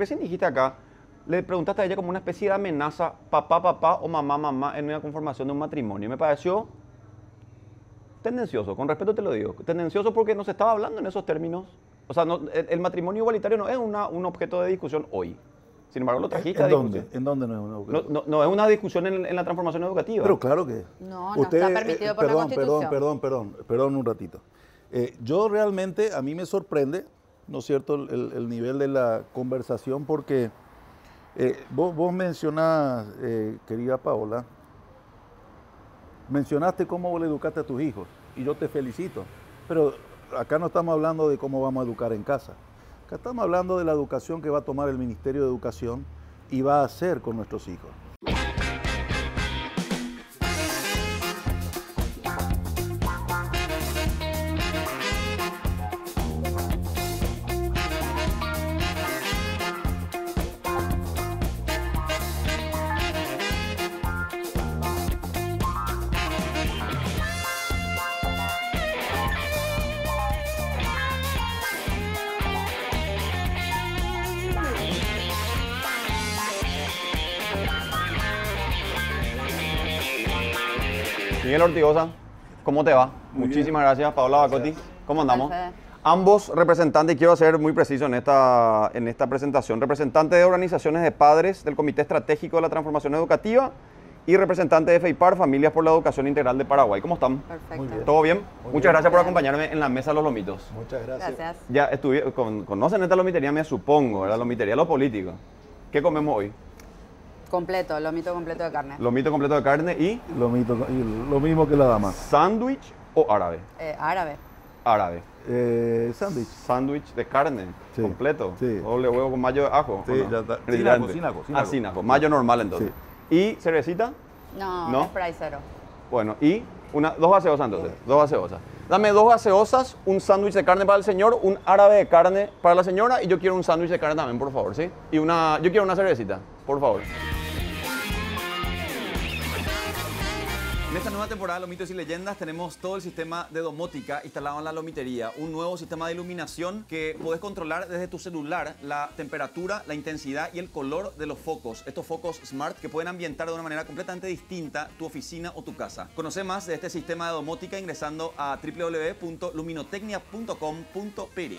recién dijiste acá, le preguntaste a ella como una especie de amenaza, papá, papá o mamá, mamá, en una conformación de un matrimonio. Me pareció tendencioso, con respeto te lo digo. Tendencioso porque no se estaba hablando en esos términos. O sea, el matrimonio igualitario no es un objeto de discusión hoy. Sin embargo, lo trajiste a discusión. ¿En dónde no es una objeto? No es una discusión en la transformación educativa. Pero claro que... No está permitido por la Constitución. Perdón un ratito. Yo realmente, a mí me sorprende, ¿no es cierto?, el nivel de la conversación porque vos mencionás, querida Paola, mencionaste cómo vos le educaste a tus hijos y yo te felicito, pero acá no estamos hablando de cómo vamos a educar en casa. Acá estamos hablando de la educación que va a tomar el Ministerio de Educación y va a hacer con nuestros hijos. Miguel Ortigosa, ¿cómo te va? Muy Muchísimas bien. gracias, Paola Bacotti. ¿Cómo andamos? Perfecto. Ambos representantes, y quiero ser muy preciso en esta presentación, representantes de organizaciones de padres del Comité Estratégico de la Transformación Educativa y representantes de FEIPAR, Familias por la Educación Integral de Paraguay. ¿Cómo están? Perfecto. Muy bien. ¿Todo bien? Muy Muchas bien. gracias por acompañarme en la mesa de los lomitos. Muchas gracias. Gracias. Ya conocen esta lomitería, me supongo, ¿verdad? Lomitería Lo Político. ¿Qué comemos hoy? Completo, lomito completo de carne. Lomito completo de carne y Lo mismo que la dama. sándwich o árabe. Árabe. Árabe. Sándwich. Sándwich de carne, Sí. completo. Sí. Doble huevo con mayo de ajo. Sí, ¿o no? ya está. Brillante. Sin ajo. Sin ajo. Mayo normal entonces. ¿Y cervecita? No, ¿No? Sprite cero. Bueno, y dos gaseosas entonces. Dos gaseosas. Dame dos gaseosas, un sándwich de carne para el señor, un árabe de carne para la señora y yo quiero un sándwich de carne también, por favor, ¿sí? Y yo quiero una cervecita, por favor. En esta nueva temporada de Lomitos y Leyendas tenemos todo el sistema de domótica instalado en la lomitería. Un nuevo sistema de iluminación que podés controlar desde tu celular la temperatura, la intensidad y el color de los focos. Estos focos smart que pueden ambientar de una manera completamente distinta tu oficina o tu casa. Conoce más de este sistema de domótica ingresando a www.luminotecnia.com.pe.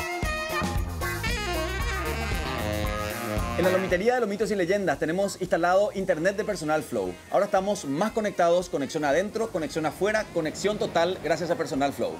En la lomitería de Lomitos y Leyendas tenemos instalado internet de Personal Flow. Ahora estamos más conectados, conexión adentro, conexión afuera, conexión total gracias a Personal Flow.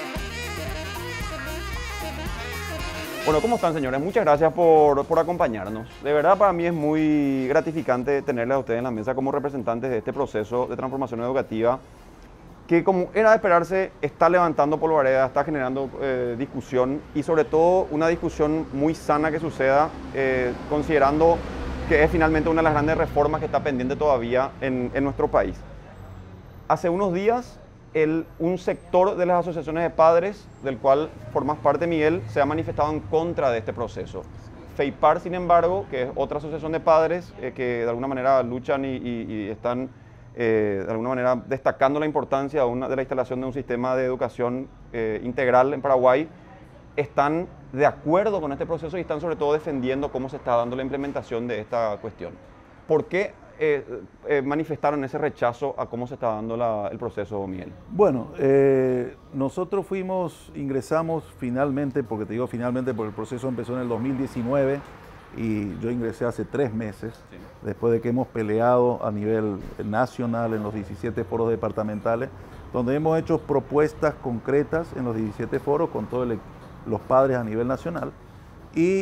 Bueno, ¿cómo están, señores? Muchas gracias por acompañarnos. De verdad, para mí es muy gratificante tenerles a ustedes en la mesa como representantes de este proceso de transformación educativa que, como era de esperarse, está levantando polvareda, está generando discusión y sobre todo una discusión muy sana que suceda, considerando que es finalmente una de las grandes reformas que está pendiente todavía en nuestro país. Hace unos días, un sector de las asociaciones de padres, del cual formas parte, Miguel, se ha manifestado en contra de este proceso. FEIPAR, sin embargo, que es otra asociación de padres que de alguna manera luchan y están de alguna manera destacando la importancia de la instalación de un sistema de educación integral en Paraguay, están de acuerdo con este proceso y están sobre todo defendiendo cómo se está dando la implementación de esta cuestión. ¿Por qué manifestaron ese rechazo a cómo se está dando el proceso, Miguel? Bueno, nosotros ingresamos finalmente, porque te digo finalmente porque el proceso empezó en el 2019 y yo ingresé hace 3 meses, Sí. después de que hemos peleado a nivel nacional en los 17 foros departamentales, donde hemos hecho propuestas concretas en los 17 foros con todos los padres a nivel nacional. Y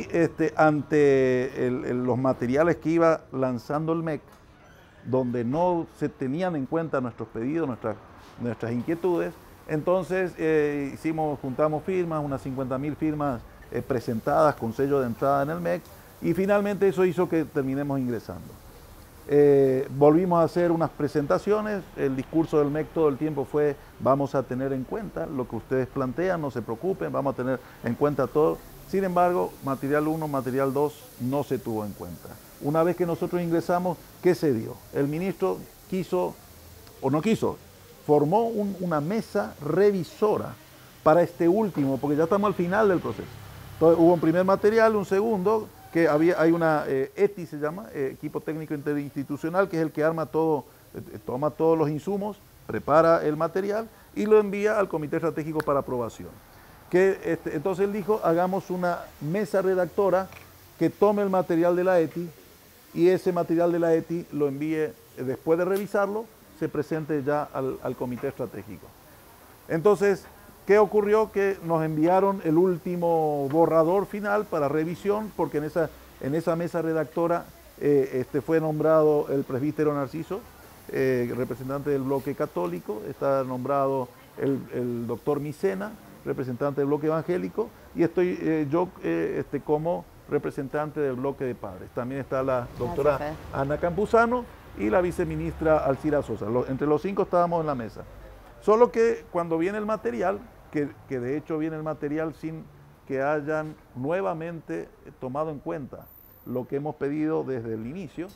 ante los materiales que iba lanzando el MEC, donde no se tenían en cuenta nuestros pedidos, nuestras inquietudes, entonces juntamos firmas, unas 50.000 firmas presentadas con sello de entrada en el MEC, y finalmente eso hizo que terminemos ingresando. Volvimos a hacer unas presentaciones, el discurso del MEC todo el tiempo fue: vamos a tener en cuenta lo que ustedes plantean, no se preocupen, vamos a tener en cuenta todo. Sin embargo, material 1, material 2 no se tuvo en cuenta. Una vez que nosotros ingresamos, ¿qué se dio? El ministro quiso, o no quiso, formó una mesa revisora para este último, porque ya estamos al final del proceso. Entonces hubo un primer material, un segundo, que hay una ETI, se llama, Equipo Técnico Interinstitucional, que es el que arma todo, toma todos los insumos, prepara el material y lo envía al Comité Estratégico para aprobación. Entonces él dijo, hagamos una mesa redactora que tome el material de la ETI y ese material de la ETI lo envíe, después de revisarlo, se presente ya al Comité Estratégico. Entonces, ¿qué ocurrió? Que nos enviaron el último borrador final para revisión, porque en esa mesa redactora fue nombrado el presbítero Narciso, representante del bloque católico, está nombrado el doctor Micena, representante del bloque evangélico, y estoy yo como representante del bloque de padres. También está la doctora Ana Campuzano y la viceministra Alcira Sosa. Entre los 5 estábamos en la mesa. Solo que cuando viene el material, que de hecho viene el material sin que hayan nuevamente tomado en cuenta lo que hemos pedido desde el inicio,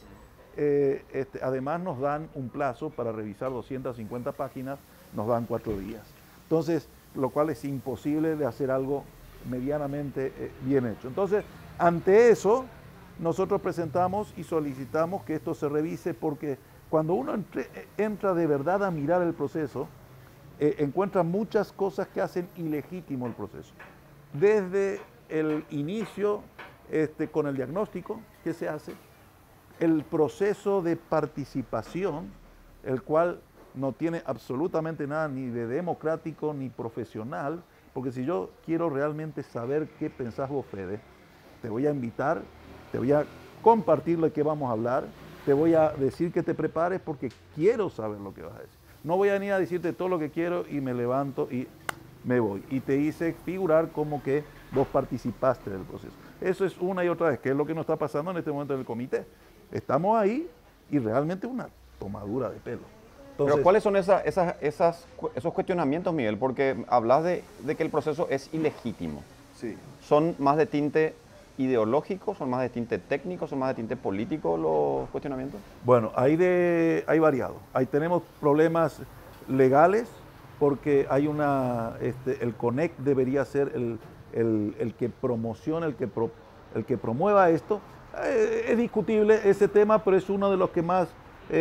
además nos dan un plazo para revisar 250 páginas, nos dan 4 días. Entonces, lo cual es imposible de hacer algo medianamente bien hecho. Entonces, ante eso, nosotros presentamos y solicitamos que esto se revise, porque cuando uno entra de verdad a mirar el proceso, encuentra muchas cosas que hacen ilegítimo el proceso. Desde el inicio, con el diagnóstico que se hace, el proceso de participación, el cual no tiene absolutamente nada ni de democrático ni profesional, porque si yo quiero realmente saber qué pensás vos, Fede, te voy a invitar, te voy a compartir de qué vamos a hablar, te voy a decir que te prepares porque quiero saber lo que vas a decir. No voy a venir a decirte todo lo que quiero y me levanto y me voy. Y te hice figurar como que vos participaste del proceso. Eso es una y otra vez, que es lo que nos está pasando en este momento en el comité. Estamos ahí y realmente una tomadura de pelo. Entonces, pero ¿cuáles son esos cuestionamientos, Miguel? Porque hablas de que el proceso es ilegítimo. Sí. ¿Son más de tinte ideológico, son más de tinte técnico, son más de tinte político los cuestionamientos? Bueno, hay variado. Ahí tenemos problemas legales, porque hay el CONEC debería ser el que promociona, el que promueva esto. Es discutible ese tema, pero es uno de los que más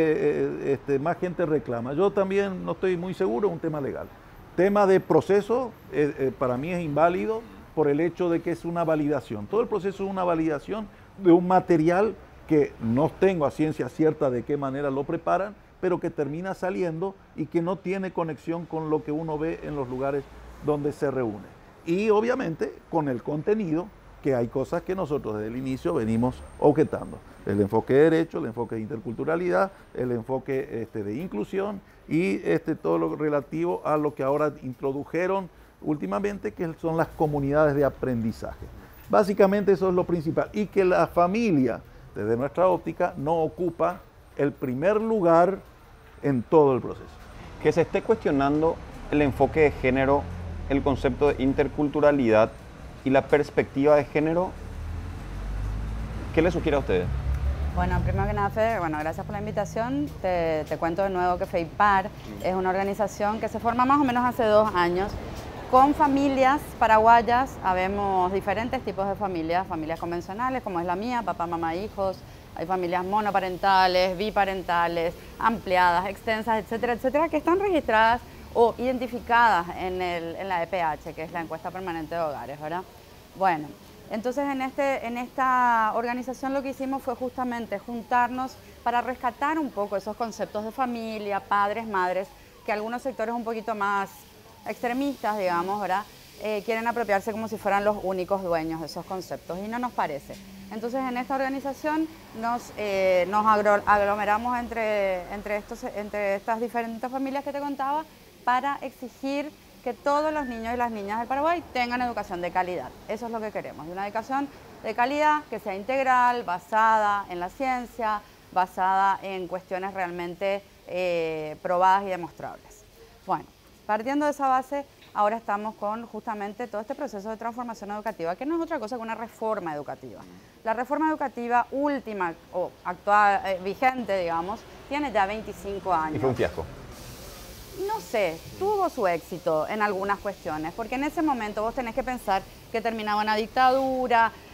gente reclama. Yo también no estoy muy seguro, es un tema legal. Tema de proceso, para mí es inválido por el hecho de que es una validación. Todo el proceso es una validación de un material que no tengo a ciencia cierta de qué manera lo preparan, pero que termina saliendo y que no tiene conexión con lo que uno ve en los lugares donde se reúne. Y obviamente con el contenido, que hay cosas que nosotros desde el inicio venimos objetando. El enfoque de derecho, el enfoque de interculturalidad, el enfoque de inclusión y todo lo relativo a lo que ahora introdujeron últimamente, que son las comunidades de aprendizaje. Básicamente eso es lo principal. Y que la familia, desde nuestra óptica, no ocupa el primer lugar en todo el proceso. Que se esté cuestionando el enfoque de género, el concepto de interculturalidad y la perspectiva de género, ¿qué le sugiere a ustedes? Bueno, primero que nada, Fede, gracias por la invitación. Te cuento de nuevo que FEIPAR es una organización que se forma más o menos hace 2 años con familias paraguayas. Habemos diferentes tipos de familias convencionales, como es la mía, papá, mamá, hijos. Hay familias monoparentales, biparentales, ampliadas, extensas, etcétera, etcétera, que están registradas o identificadas en la EPH, que es la encuesta permanente de hogares, ¿verdad? Bueno, entonces en esta organización lo que hicimos fue justamente juntarnos para rescatar un poco esos conceptos de familia, padres, madres, que algunos sectores un poquito más extremistas, digamos, ¿verdad? Quieren apropiarse como si fueran los únicos dueños de esos conceptos, y no nos parece. Entonces en esta organización nos aglomeramos entre estas diferentes familias que te contaba para exigir que todos los niños y las niñas del Paraguay tengan educación de calidad. Eso es lo que queremos, una educación de calidad que sea integral, basada en la ciencia, basada en cuestiones realmente probadas y demostrables. Bueno, partiendo de esa base, ahora estamos con justamente todo este proceso de transformación educativa, que no es otra cosa que una reforma educativa. La reforma educativa última o actual, vigente, digamos, tiene ya 25 años. Y fue un fiasco. No sé, tuvo su éxito en algunas cuestiones, porque en ese momento vos tenés que pensar que terminaba una dictadura,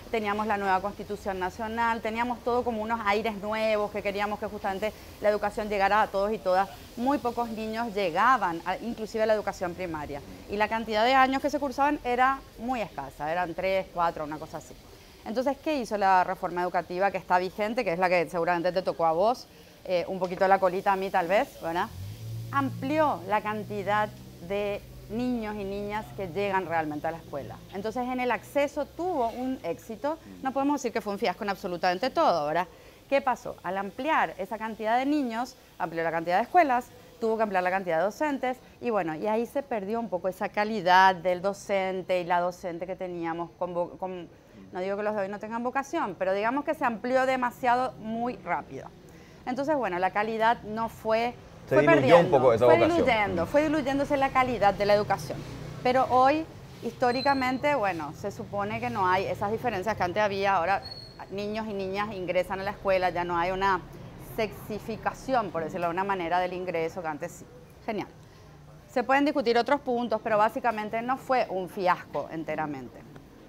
teníamos la nueva Constitución Nacional, teníamos todo como unos aires nuevos, que queríamos que justamente la educación llegara a todos y todas. Muy pocos niños llegaban, inclusive a la educación primaria. Y la cantidad de años que se cursaban era muy escasa, eran 3, 4, una cosa así. Entonces, ¿qué hizo la reforma educativa que está vigente, que es la que seguramente te tocó a vos, un poquito la colita a mí tal vez, ¿verdad? Amplió la cantidad de niños y niñas que llegan realmente a la escuela. Entonces, en el acceso tuvo un éxito, no podemos decir que fue un fiasco en absolutamente todo, ¿verdad? ¿Qué pasó? Al ampliar esa cantidad de niños, amplió la cantidad de escuelas, tuvo que ampliar la cantidad de docentes y bueno, y ahí se perdió un poco esa calidad del docente y la docente que teníamos, no digo que los de hoy no tengan vocación, pero digamos que se amplió demasiado muy rápido. Entonces, bueno, la calidad no fue... Se diluyó un poco esa vocación. Fue diluyéndose la calidad de la educación. Pero hoy, históricamente, bueno, se supone que no hay esas diferencias que antes había. Ahora niños y niñas ingresan a la escuela, ya no hay una sexificación, por decirlo de una manera, del ingreso que antes sí. Genial. Se pueden discutir otros puntos, pero básicamente no fue un fiasco enteramente.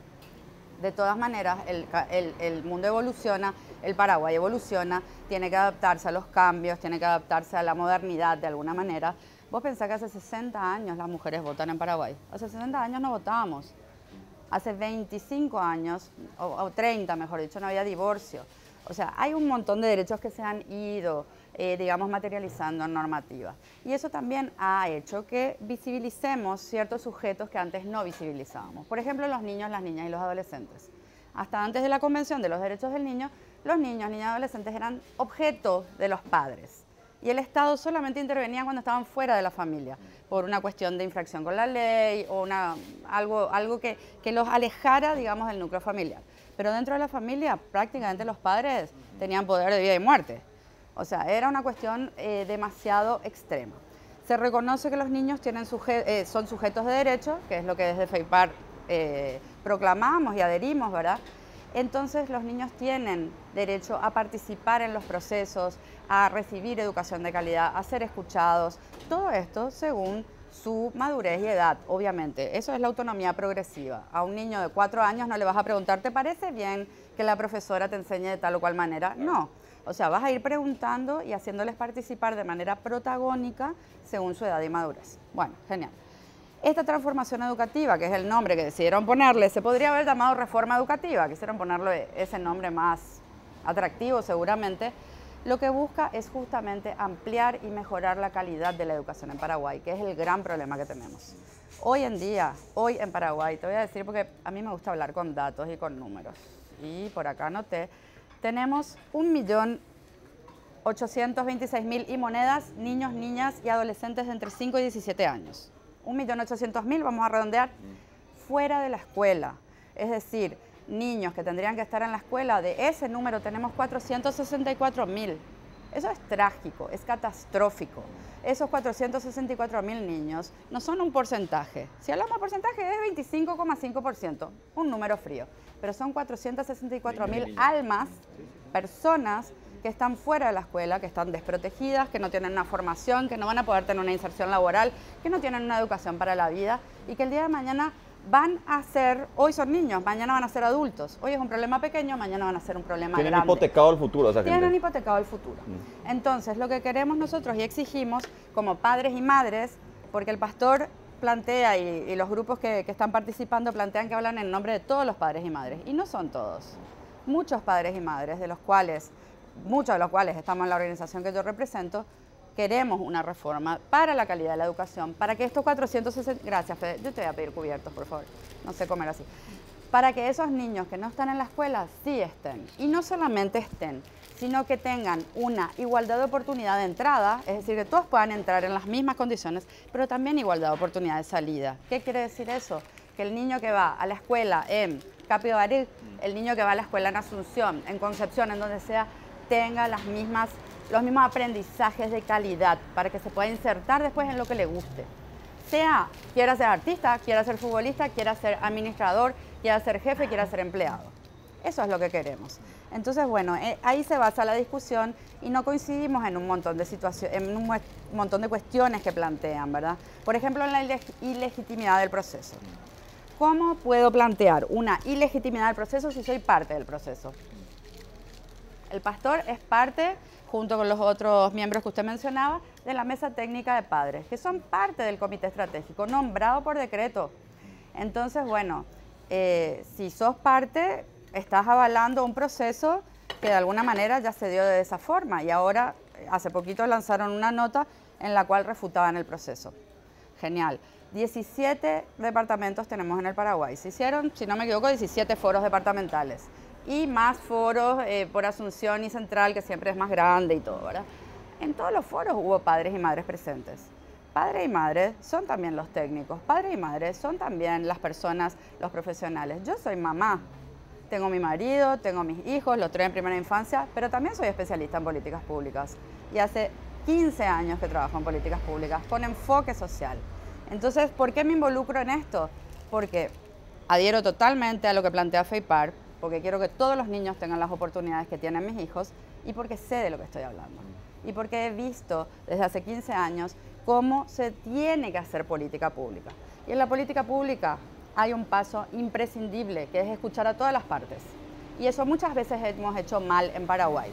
De todas maneras, el mundo evoluciona, el Paraguay evoluciona, tiene que adaptarse a los cambios, tiene que adaptarse a la modernidad de alguna manera. Vos pensás que hace 60 años las mujeres votan en Paraguay. Hace 60 años no votábamos. Hace 25 años, o 30 mejor dicho, no había divorcio. O sea, hay un montón de derechos que se han ido, digamos, materializando en normativa. Y eso también ha hecho que visibilicemos ciertos sujetos que antes no visibilizábamos. Por ejemplo, los niños, las niñas y los adolescentes. Hasta antes de la Convención de los Derechos del Niño, los niños, niñas y adolescentes eran objeto de los padres. Y el Estado solamente intervenía cuando estaban fuera de la familia, por una cuestión de infracción con la ley o algo que los alejara, digamos, del núcleo familiar. Pero dentro de la familia, prácticamente los padres tenían poder de vida y muerte. O sea, era una cuestión demasiado extrema. Se reconoce que los niños son sujetos de derecho, que es lo que desde FEIPAR proclamamos y adherimos, ¿verdad? Entonces los niños tienen derecho a participar en los procesos, a recibir educación de calidad, a ser escuchados, todo esto según su madurez y edad, obviamente. Eso es la autonomía progresiva. A un niño de 4 años no le vas a preguntar, ¿te parece bien que la profesora te enseñe de tal o cual manera? No. O sea, vas a ir preguntando y haciéndoles participar de manera protagónica según su edad y madurez. Bueno, genial. Esta transformación educativa, que es el nombre que decidieron ponerle, se podría haber llamado reforma educativa, quisieron ponerle ese nombre más atractivo seguramente, lo que busca es justamente ampliar y mejorar la calidad de la educación en Paraguay, que es el gran problema que tenemos. Hoy en día, hoy en Paraguay, te voy a decir porque a mí me gusta hablar con datos y con números, y por acá anoté, tenemos 1.826.000 y monedas, niños, niñas y adolescentes de entre 5 y 17 años. 1.800.000, vamos a redondear, fuera de la escuela. Es decir, niños que tendrían que estar en la escuela, de ese número tenemos 464.000. Eso es trágico, es catastrófico. Esos 464.000 niños no son un porcentaje. Si hablamos de porcentaje es 25,5%, un número frío. Pero son 464.000 almas, personas que están fuera de la escuela, que están desprotegidas, que no tienen una formación, que no van a poder tener una inserción laboral, que no tienen una educación para la vida y que el día de mañana van a ser, hoy son niños, mañana van a ser adultos. Hoy es un problema pequeño, mañana van a ser un problema grande. Tienen hipotecado el futuro esa gente. Tienen hipotecado el futuro. Entonces, lo que queremos nosotros y exigimos como padres y madres, porque el pastor plantea y los grupos que están participando plantean que hablan en nombre de todos los padres y madres, y no son todos. Muchos padres y madres, muchos de los cuales estamos en la organización que yo represento, queremos una reforma para la calidad de la educación, para que estos 460... Gracias, Fede. Yo te voy a pedir cubiertos, por favor. No sé comer así. Para que esos niños que no están en la escuela sí estén. Y no solamente estén, sino que tengan una igualdad de oportunidad de entrada, es decir, que todos puedan entrar en las mismas condiciones, pero también igualdad de oportunidad de salida. ¿Qué quiere decir eso? Que el niño que va a la escuela en Capibarí, el niño que va a la escuela en Asunción, en Concepción, en donde sea, tenga los mismos aprendizajes de calidad para que se pueda insertar después en lo que le guste. Quiera ser artista, quiera ser futbolista, quiera ser administrador, quiera ser jefe, quiera ser empleado. Eso es lo que queremos. Entonces, bueno, ahí se basa la discusión y no coincidimos en un montón de situaciones, en un montón de cuestiones que plantean, ¿verdad? Por ejemplo, en la ilegitimidad del proceso. ¿cómo puedo plantear una ilegitimidad del proceso si soy parte del proceso? El pastor es parte, junto con los otros miembros que usted mencionaba, de la mesa técnica de padres, que son parte del comité estratégico, nombrado por decreto. Entonces, bueno, si sos parte, estás avalando un proceso que de alguna manera ya se dio de esa forma y ahora, hace poquito lanzaron una nota en la cual refutaban el proceso. Genial. 17 departamentos tenemos en el Paraguay. Se hicieron, si no me equivoco, 17 foros departamentales. Y más foros por Asunción y Central, que siempre es más grande y todo, ¿verdad? En todos los foros hubo padres y madres presentes. Padre y madre son también los técnicos, padre y madre son también las personas, los profesionales. Yo soy mamá, tengo mi marido, tengo mis hijos, los 3 en primera infancia, pero también soy especialista en políticas públicas. Y hace 15 años que trabajo en políticas públicas con enfoque social. Entonces, ¿por qué me involucro en esto? Porque adhiero totalmente a lo que plantea FEIPAR, porque quiero que todos los niños tengan las oportunidades que tienen mis hijos y porque sé de lo que estoy hablando. Y porque he visto desde hace 15 años cómo se tiene que hacer política pública. Y en la política pública hay un paso imprescindible, que es escuchar a todas las partes. Y eso muchas veces hemos hecho mal en Paraguay.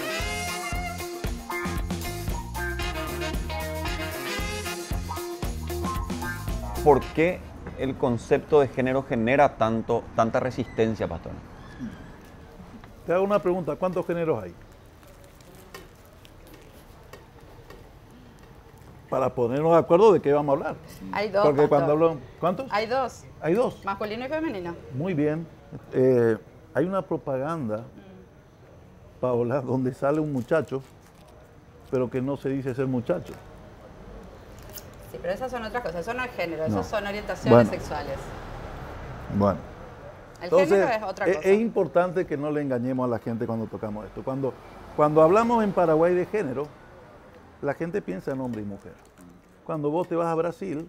¿Por qué el concepto de género genera tanta resistencia, pastor? Te hago una pregunta, ¿cuántos géneros hay? Para ponernos de acuerdo de qué vamos a hablar. Hay 2, Porque pastor. cuando hablo, ¿cuántos? Hay 2. Hay 2. Masculino y femenino. Muy bien. Hay una propaganda, Paola, donde sale un muchacho, pero que no se dice ser muchacho. Sí, pero esas son otras cosas. Eso no es género, No. esas son orientaciones Bueno. sexuales. Bueno. El Entonces, género es otra cosa. es importante que no le engañemos a la gente cuando tocamos esto. Cuando hablamos en Paraguay de género, la gente piensa en hombre y mujer. Cuando vos te vas a Brasil,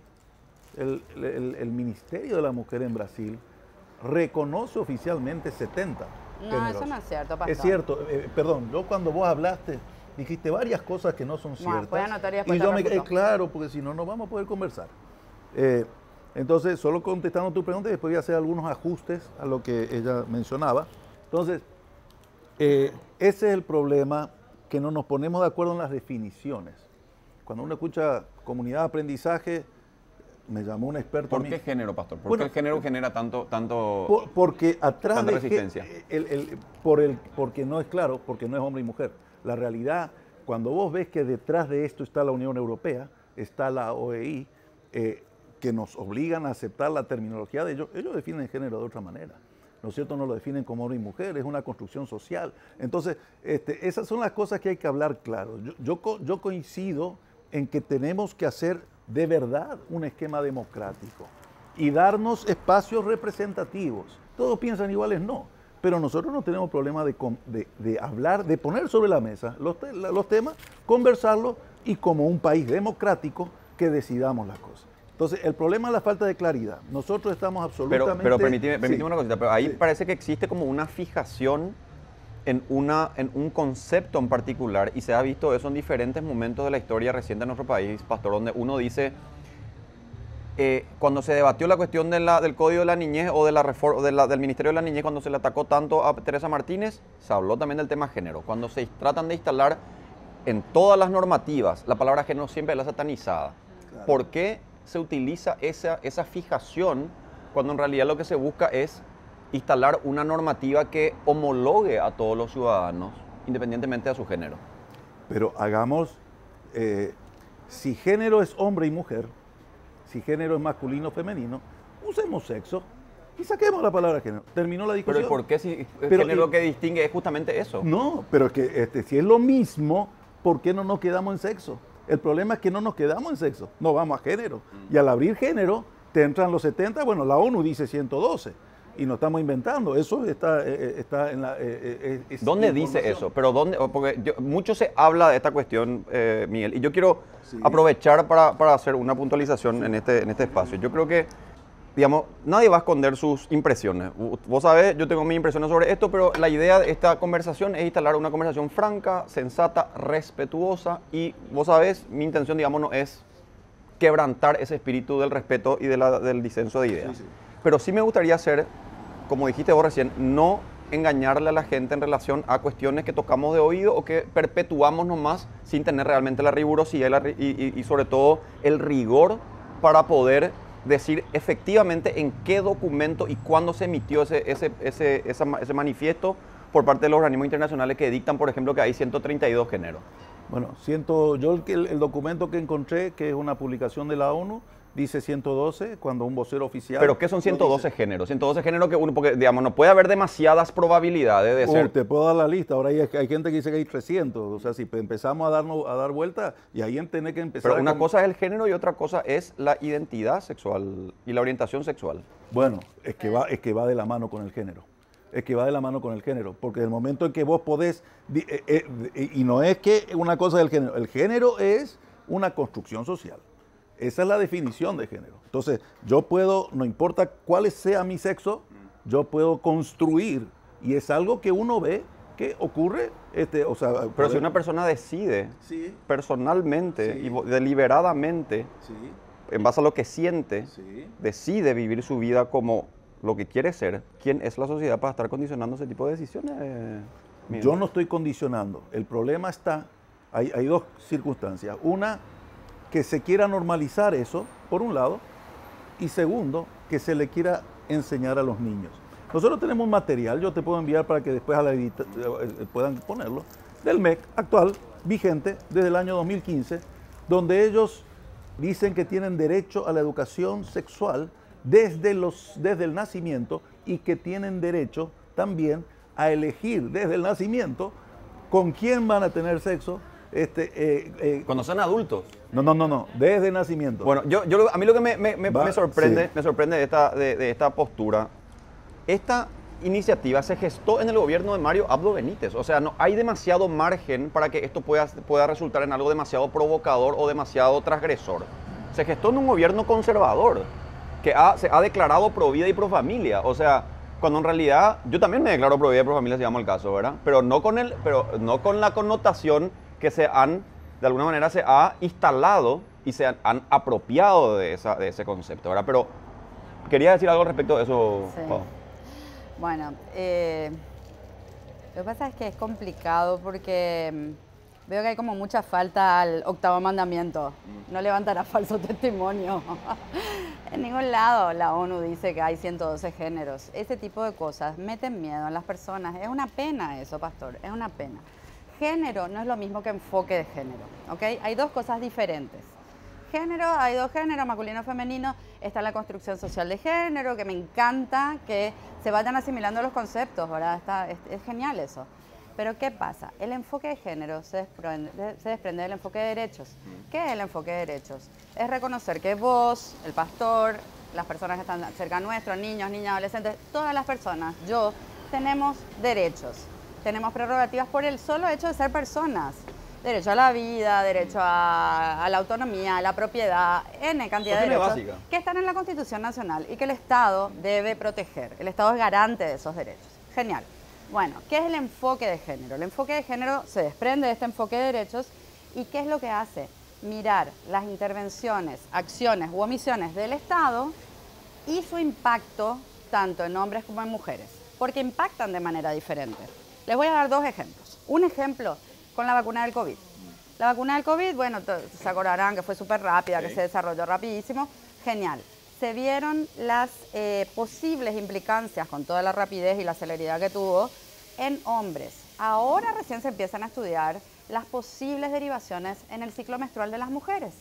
el Ministerio de la Mujer en Brasil reconoce oficialmente 70 No, géneros. eso no es cierto, pastor. Es cierto, perdón, yo cuando vos hablaste, dijiste varias cosas que no son Bueno, ciertas. puede anotar y después y te yo refuto. claro, porque si no, no vamos a poder conversar. Entonces, solo contestando tu pregunta, y después voy a hacer algunos ajustes a lo que ella mencionaba. Entonces, ese es el problema, que no nos ponemos de acuerdo en las definiciones. Cuando uno escucha comunidad de aprendizaje, me llamó un experto a ¿Por mí. qué género, pastor? ¿Por Bueno, qué el género genera tanto Porque atrás tanta de resistencia? porque no es claro, porque no es hombre y mujer. La realidad, cuando vos ves que detrás de esto está la Unión Europea, está la OEI, que nos obligan a aceptar la terminología de ellos definen género de otra manera. ¿No es cierto? No lo definen como hombre y mujer, es una construcción social. Entonces, esas son las cosas que hay que hablar claro. Yo coincido en que tenemos que hacer de verdad un esquema democrático y darnos espacios representativos. Todos piensan iguales, no. Pero nosotros no tenemos problema de hablar, de poner sobre la mesa los temas, conversarlos y como un país democrático que decidamos las cosas. Entonces, el problema es la falta de claridad. Nosotros estamos absolutamente... Pero permíteme Sí. una cosita, pero ahí Sí. parece que existe como una fijación en un concepto en particular, y se ha visto eso en diferentes momentos de la historia reciente de nuestro país, pastor, donde uno dice, cuando se debatió la cuestión del Código de la Niñez o de la reforma del Ministerio de la Niñez, cuando se le atacó tanto a Teresa Martínez, se habló también del tema género. Cuando se tratan de instalar en todas las normativas la palabra género, siempre es la satanizada. Claro. ¿Por qué se utiliza esa fijación cuando en realidad lo que se busca es instalar una normativa que homologue a todos los ciudadanos, independientemente de su género? Pero hagamos, si género es hombre y mujer, si género es masculino o femenino, usemos sexo y saquemos la palabra género. Terminó la discusión. Pero ¿por qué si el Pero, género que distingue es justamente eso? No, pero es que si es lo mismo, ¿por qué no nos quedamos en sexo? El problema es que no nos quedamos en sexo, no vamos a género. Y al abrir género, te entran los 70, bueno, la ONU dice 112. Y no estamos inventando, eso está en la... ¿Dónde dice eso? Pero ¿dónde? Porque mucho se habla de esta cuestión, Miguel, y yo quiero aprovechar para hacer una puntualización en este espacio. Yo creo que, digamos, nadie va a esconder sus impresiones. Vos sabés, yo tengo mis impresiones sobre esto, pero la idea de esta conversación es instalar una conversación franca, sensata, respetuosa, y vos sabés, mi intención, digamos, no es quebrantar ese espíritu del respeto y del disenso de ideas. Sí, sí. pero sí me gustaría hacer, como dijiste vos recién, no engañarle a la gente en relación a cuestiones que tocamos de oído o que perpetuamos nomás sin tener realmente la rigurosidad y sobre todo el rigor para poder decir efectivamente en qué documento y cuándo se emitió ese manifiesto por parte de los organismos internacionales que dictan, por ejemplo, que hay 132 géneros. Bueno, yo el documento que encontré, que es una publicación de la ONU, dice 112, cuando un vocero oficial... ¿Pero qué son 112 géneros? 112 géneros que uno, porque digamos, no puede haber demasiadas probabilidades de ser... Te puedo dar la lista, ahora hay gente que dice que hay 300, o sea, si empezamos a dar vuelta, y ahí tiene que empezar... Pero una cosa es el género y otra cosa es la identidad sexual y la orientación sexual. Bueno, es que va de la mano con el género. Es que va de la mano con el género, porque en el momento en que vos podés, y no es que una cosa del género, el género es una construcción social. Esa es la definición de género. Entonces, yo puedo, no importa cuál sea mi sexo, yo puedo construir, y es algo que uno ve que ocurre, Pero si una persona decide personalmente y deliberadamente, en base a lo que siente, decide vivir su vida como lo que quiere ser, ¿quién es la sociedad para estar condicionando ese tipo de decisiones? Yo no estoy condicionando. El problema está, hay dos circunstancias. Una, que se quiera normalizar eso, por un lado, y segundo, que se le quiera enseñar a los niños. Nosotros tenemos un material, yo te puedo enviar para que después a la puedan ponerlo, del MEC actual, vigente, desde el año 2015, donde ellos dicen que tienen derecho a la educación sexual desde el nacimiento y que tienen derecho también a elegir desde el nacimiento con quién van a tener sexo. Cuando son adultos. No, desde el nacimiento. Bueno, a mí lo que me sorprende, me sorprende de esta postura, esta iniciativa se gestó en el gobierno de Mario Abdo Benítez. O sea, no hay demasiado margen para que esto pueda resultar en algo demasiado provocador o demasiado transgresor. Se gestó en un gobierno conservador que se ha declarado pro vida y pro familia. O sea, cuando en realidad yo también me declaro pro vida y pro familia, si llama el caso, ¿verdad? Pero no con la connotación que de alguna manera se ha instalado y se han apropiado de ese concepto, ¿verdad? Pero quería decir algo respecto de eso, sí. Pau. Bueno, lo que pasa es que es complicado porque veo que hay como mucha falta al octavo mandamiento. No levantará falso testimonio. En ningún lado la ONU dice que hay 112 géneros. Ese tipo de cosas meten miedo en las personas. Es una pena eso, pastor, es una pena. Género no es lo mismo que enfoque de género, ¿ok? Hay dos cosas diferentes. Género, hay dos géneros, masculino y femenino. Está la construcción social de género, que me encanta que se vayan asimilando los conceptos, ¿verdad? Es genial eso. Pero ¿qué pasa? El enfoque de género se desprende del enfoque de derechos. ¿Qué es el enfoque de derechos? Es reconocer que vos, el pastor, las personas que están cerca nuestro, niños, niñas, adolescentes, todas las personas, tenemos derechos. Tenemos prerrogativas por el solo hecho de ser personas. Derecho a la vida, derecho a la autonomía, a la propiedad, N cantidad de derechos básica, que están en la Constitución Nacional y que el Estado debe proteger. El Estado es garante de esos derechos. Genial. Bueno, ¿qué es el enfoque de género? El enfoque de género se desprende de este enfoque de derechos y ¿qué es lo que hace? Mirar las intervenciones, acciones u omisiones del Estado y su impacto tanto en hombres como en mujeres, porque impactan de manera diferente. Les voy a dar dos ejemplos. Un ejemplo con la vacuna del COVID. La vacuna del COVID, bueno, se acordarán que fue súper rápida, que se desarrolló rapidísimo. Genial. Se vieron las posibles implicancias con toda la rapidez y la celeridad que tuvo en hombres. Ahora recién se empiezan a estudiar las posibles derivaciones en el ciclo menstrual de las mujeres.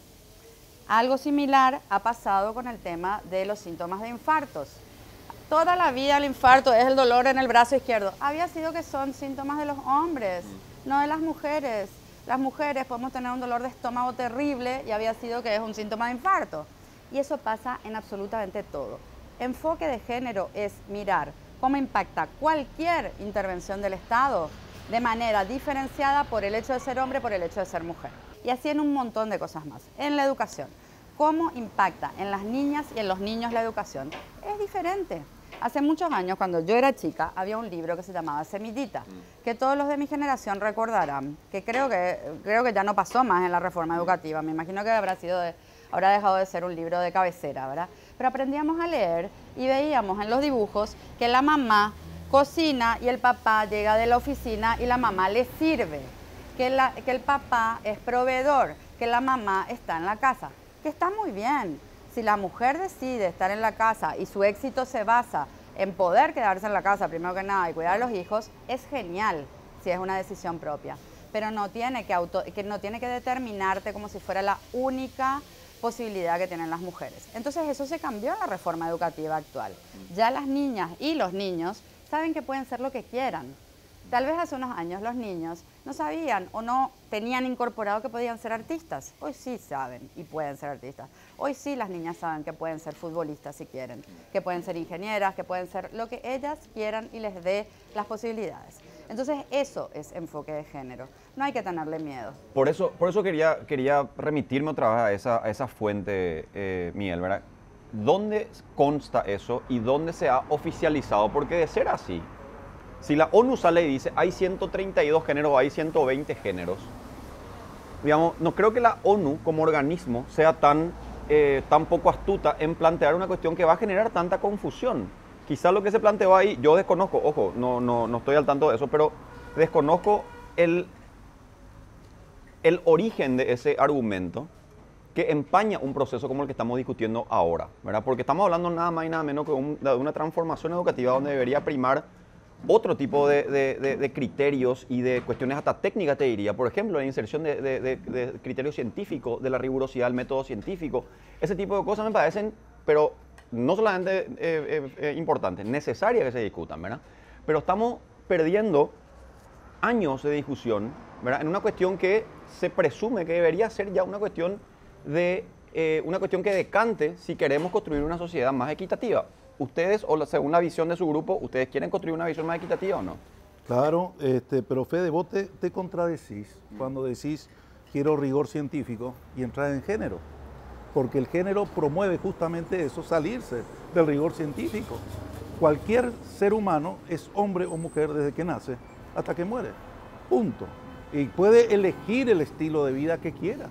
Algo similar ha pasado con el tema de los síntomas de infartos. Toda la vida el infarto es el dolor en el brazo izquierdo. Había sido que son síntomas de los hombres, no de las mujeres. Las mujeres podemos tener un dolor de estómago terrible y había sido que es un síntoma de infarto. Y eso pasa en absolutamente todo. Enfoque de género es mirar cómo impacta cualquier intervención del Estado de manera diferenciada por el hecho de ser hombre, por el hecho de ser mujer. Y así en un montón de cosas más. En la educación, cómo impacta en las niñas y en los niños la educación. Es diferente. Hace muchos años, cuando yo era chica, había un libro que se llamaba Semillita, que todos los de mi generación recordarán, que creo que ya no pasó más en la reforma educativa. Me imagino que habrá dejado de ser un libro de cabecera, ¿verdad? pero aprendíamos a leer y veíamos en los dibujos que la mamá cocina y el papá llega de la oficina y la mamá le sirve, que el papá es proveedor, que la mamá está en la casa, que está muy bien. Si la mujer decide estar en la casa y su éxito se basa en poder quedarse en la casa primero que nada y cuidar a los hijos, es genial si es una decisión propia, pero no tiene que determinarte como si fuera la única posibilidad que tienen las mujeres. Entonces eso se cambió en la reforma educativa actual. Ya las niñas y los niños saben que pueden ser lo que quieran. Tal vez hace unos años los niños no sabían o no tenían incorporado que podían ser artistas. Hoy sí saben y pueden ser artistas. Hoy sí las niñas saben que pueden ser futbolistas si quieren, que pueden ser ingenieras, que pueden ser lo que ellas quieran y les dé las posibilidades. Entonces eso es enfoque de género. No hay que tenerle miedo. Por eso quería remitirme otra vez a esa fuente, Miguel, ¿verdad? ¿Dónde consta eso y dónde se ha oficializado? Porque de ser así, si la ONU sale y dice hay 132 géneros, hay 120 géneros, digamos, no creo que la ONU como organismo sea tan poco astuta en plantear una cuestión que va a generar tanta confusión. Quizás lo que se planteó ahí, yo desconozco, ojo, no estoy al tanto de eso, pero desconozco el origen de ese argumento que empaña un proceso como el que estamos discutiendo ahora, ¿verdad? Porque estamos hablando nada más y nada menos que de una transformación educativa donde debería primar otro tipo de criterios y de cuestiones hasta técnicas, te diría. Por ejemplo, la inserción de criterios científicos, de la rigurosidad del método científico. Ese tipo de cosas me parecen, pero no solamente importantes, necesarias que se discutan, ¿verdad? Pero estamos perdiendo años de discusión, ¿verdad? En una cuestión que se presume que debería ser ya una cuestión que decante si queremos construir una sociedad más equitativa. ¿Ustedes, o según la visión de su grupo, ustedes quieren construir una visión más equitativa o no? Claro, pero Fede, vos te contradecís cuando decís quiero rigor científico y entrar en género, porque el género promueve justamente eso, salirse del rigor científico. Cualquier ser humano es hombre o mujer desde que nace hasta que muere, punto. Y puede elegir el estilo de vida que quiera.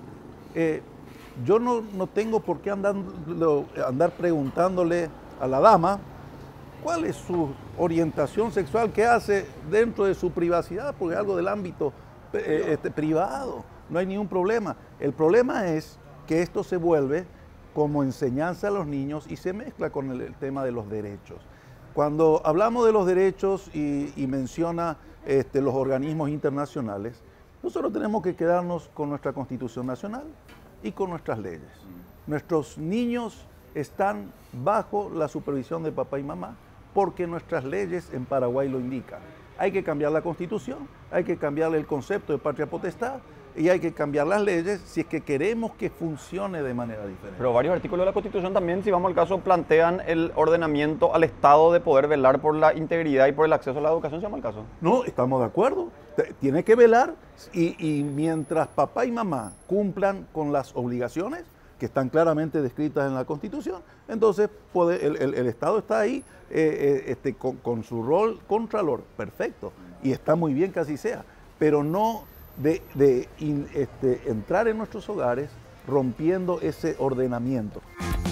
Yo no tengo por qué andar preguntándole a la dama cuál es su orientación sexual, qué hace dentro de su privacidad, porque es algo del ámbito privado, no hay ningún problema. El problema es que esto se vuelve como enseñanza a los niños y se mezcla con el tema de los derechos. Cuando hablamos de los derechos y menciona los organismos internacionales, nosotros tenemos que quedarnos con nuestra Constitución Nacional y con nuestras leyes. Nuestros niños están bajo la supervisión de papá y mamá porque nuestras leyes en Paraguay lo indican. Hay que cambiar la Constitución, hay que cambiarle el concepto de patria potestad y hay que cambiar las leyes si es que queremos que funcione de manera diferente. Pero varios artículos de la Constitución también, si vamos al caso, plantean el ordenamiento al Estado de poder velar por la integridad y por el acceso a la educación, si vamos al caso. No, estamos de acuerdo. Tiene que velar y mientras papá y mamá cumplan con las obligaciones que están claramente descritas en la Constitución, entonces el Estado está ahí con su rol contralor, perfecto, y está muy bien que así sea, pero no entrar en nuestros hogares rompiendo ese ordenamiento.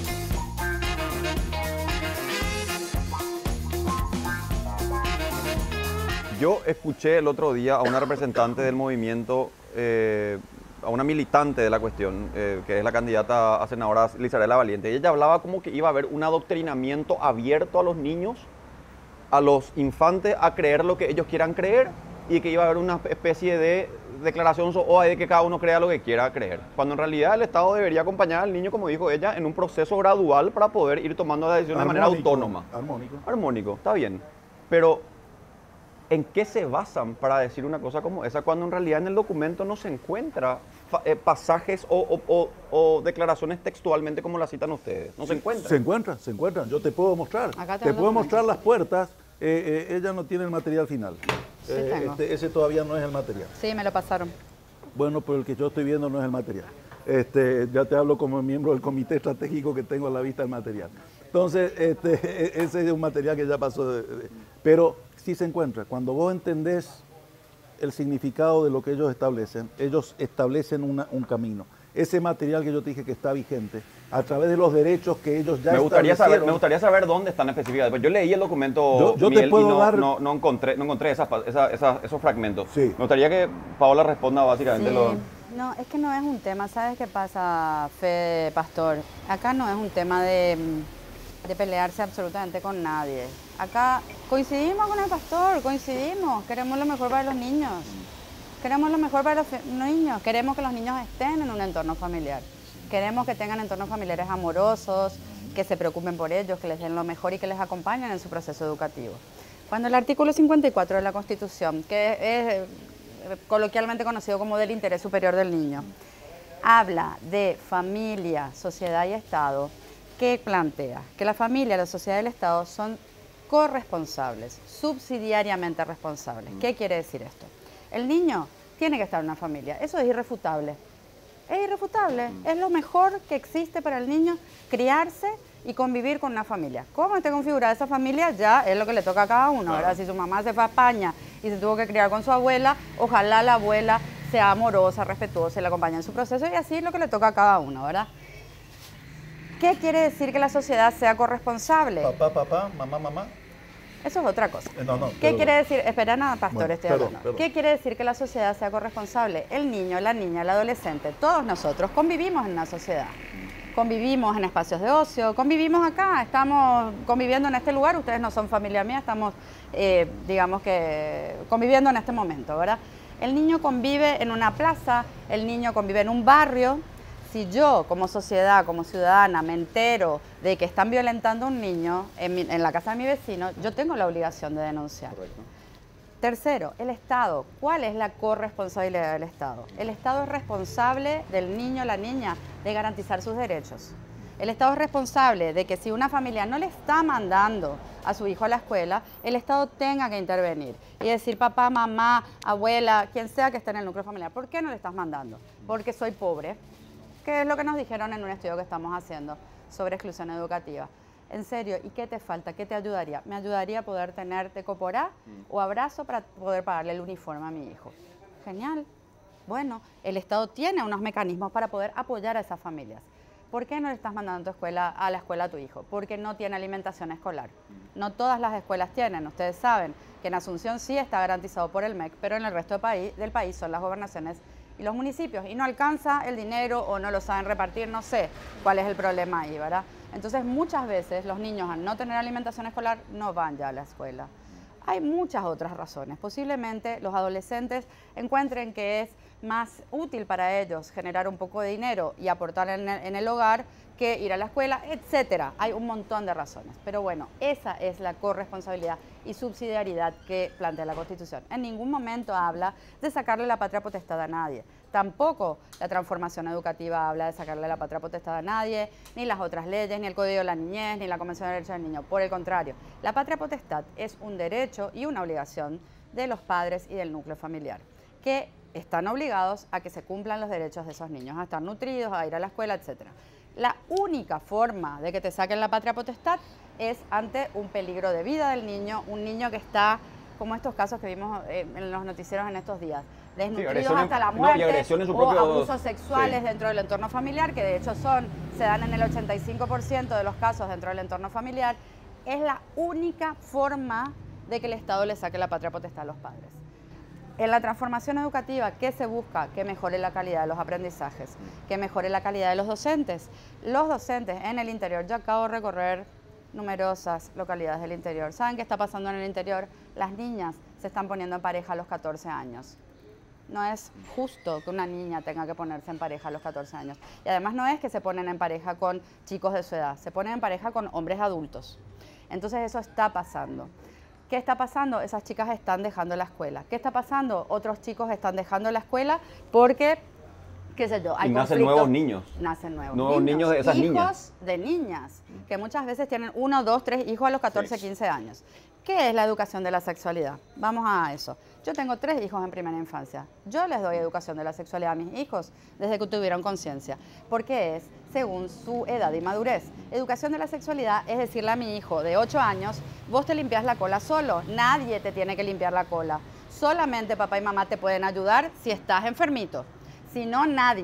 Yo escuché el otro día a una representante del movimiento, a una militante de la cuestión, que es la candidata a senadora Lizarela Valiente, y ella hablaba como que iba a haber un adoctrinamiento abierto a los niños, a los infantes, a creer lo que ellos quieran creer, y que iba a haber una especie de declaración de que cada uno crea lo que quiera creer. Cuando en realidad el Estado debería acompañar al niño, como dijo ella, en un proceso gradual para poder ir tomando la decisión de manera autónoma. Armónico, está bien. Pero ¿en qué se basan para decir una cosa como esa cuando en realidad en el documento no se encuentra pasajes o declaraciones textualmente como las citan ustedes? No se encuentran. Se encuentran. Yo te puedo mostrar. Te puedo mostrar las puertas. Ella no tiene el material final. Sí, ese todavía no es el material. Sí, me lo pasaron. Bueno, pero el que yo estoy viendo no es el material. Ya te hablo como miembro del comité estratégico que tengo a la vista del material. Entonces, ese es un material que ya pasó. Pero sí se encuentra. Cuando vos entendés el significado de lo que ellos establecen un camino. ese material que yo te dije que está vigente, a través de los derechos que ellos ya me gustaría establecieron. saber dónde están específicamente. Yo leí el documento, Yo Miguel, te puedo y no, dar... no encontré esos fragmentos. Sí. Me gustaría que Paola responda básicamente Sí. lo... No, es que no es un tema, ¿sabes qué pasa, Fede Pastor? Acá no es un tema de pelearse absolutamente con nadie. Acá coincidimos con el pastor, coincidimos, queremos lo mejor para los niños. Queremos lo mejor para los niños, queremos que los niños estén en un entorno familiar. Queremos que tengan entornos familiares amorosos, que se preocupen por ellos, que les den lo mejor y que les acompañen en su proceso educativo. Cuando el artículo 54 de la Constitución, que es coloquialmente conocido como del interés superior del niño, habla de familia, sociedad y Estado, ¿qué plantea? Que la familia, la sociedad y el Estado son corresponsables, subsidiariamente responsables. ¿Qué quiere decir esto? El niño tiene que estar en una familia, eso es irrefutable. Es irrefutable, es lo mejor que existe para el niño criarse y convivir con una familia. ¿Cómo esté configurada esa familia? Ya es lo que le toca a cada uno, ¿verdad? Si su mamá se fue a España y se tuvo que criar con su abuela, ojalá la abuela sea amorosa, respetuosa y la acompañe en su proceso y así es lo que le toca a cada uno, ¿verdad? ¿Qué quiere decir que la sociedad sea corresponsable? Papá, mamá. Eso es otra cosa. No, ¿Qué quiere decir? Espera nada, Pastor, Bueno, estoy hablando. perdón. ¿Qué quiere decir que la sociedad sea corresponsable? El niño, la niña, el adolescente, todos nosotros convivimos en una sociedad. Convivimos en espacios de ocio, convivimos acá, estamos conviviendo en este lugar, ustedes no son familia mía, estamos, digamos que, conviviendo en este momento, ¿verdad? El niño convive en una plaza, el niño convive en un barrio. Si yo, como sociedad, como ciudadana, me entero de que están violentando a un niño en la casa de mi vecino, yo tengo la obligación de denunciar. Correcto. Tercero, el Estado. ¿Cuál es la corresponsabilidad del Estado? El Estado es responsable del niño o la niña de garantizar sus derechos. El Estado es responsable de que si una familia no le está mandando a su hijo a la escuela, el Estado tenga que intervenir y decir, papá, mamá, abuela, quien sea que esté en el núcleo familiar, ¿por qué no le estás mandando? Porque soy pobre. Que es lo que nos dijeron en un estudio que estamos haciendo sobre exclusión educativa. En serio, ¿y qué te falta? ¿Qué te ayudaría? Me ayudaría poder tener tecoporá o abrazo para poder pagarle el uniforme a mi hijo. Genial. Bueno, el Estado tiene unos mecanismos para poder apoyar a esas familias. ¿Por qué no le estás mandando a la escuela a tu hijo? Porque no tiene alimentación escolar. No todas las escuelas tienen. Ustedes saben que en Asunción sí está garantizado por el MEC, pero en el resto del país son las gobernaciones y los municipios, y no alcanza el dinero o no lo saben repartir, no sé cuál es el problema ahí, ¿verdad? Entonces muchas veces los niños al no tener alimentación escolar no van ya a la escuela. Hay muchas otras razones, posiblemente los adolescentes encuentren que es más útil para ellos generar un poco de dinero y aportar en el hogar que ir a la escuela, etcétera. Hay un montón de razones, pero bueno, esa es la corresponsabilidad y subsidiariedad que plantea la Constitución. En ningún momento habla de sacarle la patria potestad a nadie. Tampoco la transformación educativa habla de sacarle la patria potestad a nadie, ni las otras leyes, ni el Código de la Niñez, ni la Convención de Derechos del Niño. Por el contrario, la patria potestad es un derecho y una obligación de los padres y del núcleo familiar, que están obligados a que se cumplan los derechos de esos niños, a estar nutridos, a ir a la escuela, etcétera. La única forma de que te saquen la patria potestad es ante un peligro de vida del niño, un niño que está, como estos casos que vimos en los noticieros en estos días, desnutridos hasta la muerte, o abusos sexuales dentro del entorno familiar, que de hecho se dan en el 85% de los casos dentro del entorno familiar. Es la única forma de que el Estado le saque la patria potestad a los padres. En la transformación educativa, ¿qué se busca? Que mejore la calidad de los aprendizajes, que mejore la calidad de los docentes. Los docentes en el interior, yo acabo de recorrer numerosas localidades del interior. ¿Saben qué está pasando en el interior? Las niñas se están poniendo en pareja a los 14 años. No es justo que una niña tenga que ponerse en pareja a los 14 años. Y además no es que se ponen en pareja con chicos de su edad, se ponen en pareja con hombres adultos. Entonces eso está pasando. ¿Qué está pasando? Esas chicas están dejando la escuela. ¿Qué está pasando? Otros chicos están dejando la escuela porque, qué sé yo, hay nacen nuevos niños. Nacen nuevos niños de esas niñas. Hijos de niñas, que muchas veces tienen 1, 2, 3 hijos a los 14, 15 años. ¿Qué es la educación de la sexualidad? Vamos a eso. Yo tengo 3 hijos en primera infancia. Yo les doy educación de la sexualidad a mis hijos desde que tuvieron conciencia, porque es según su edad y madurez. Educación de la sexualidad es decirle a mi hijo de 8 años, vos te limpias la cola solo, nadie te tiene que limpiar la cola. Solamente papá y mamá te pueden ayudar si estás enfermito, si no, nadie.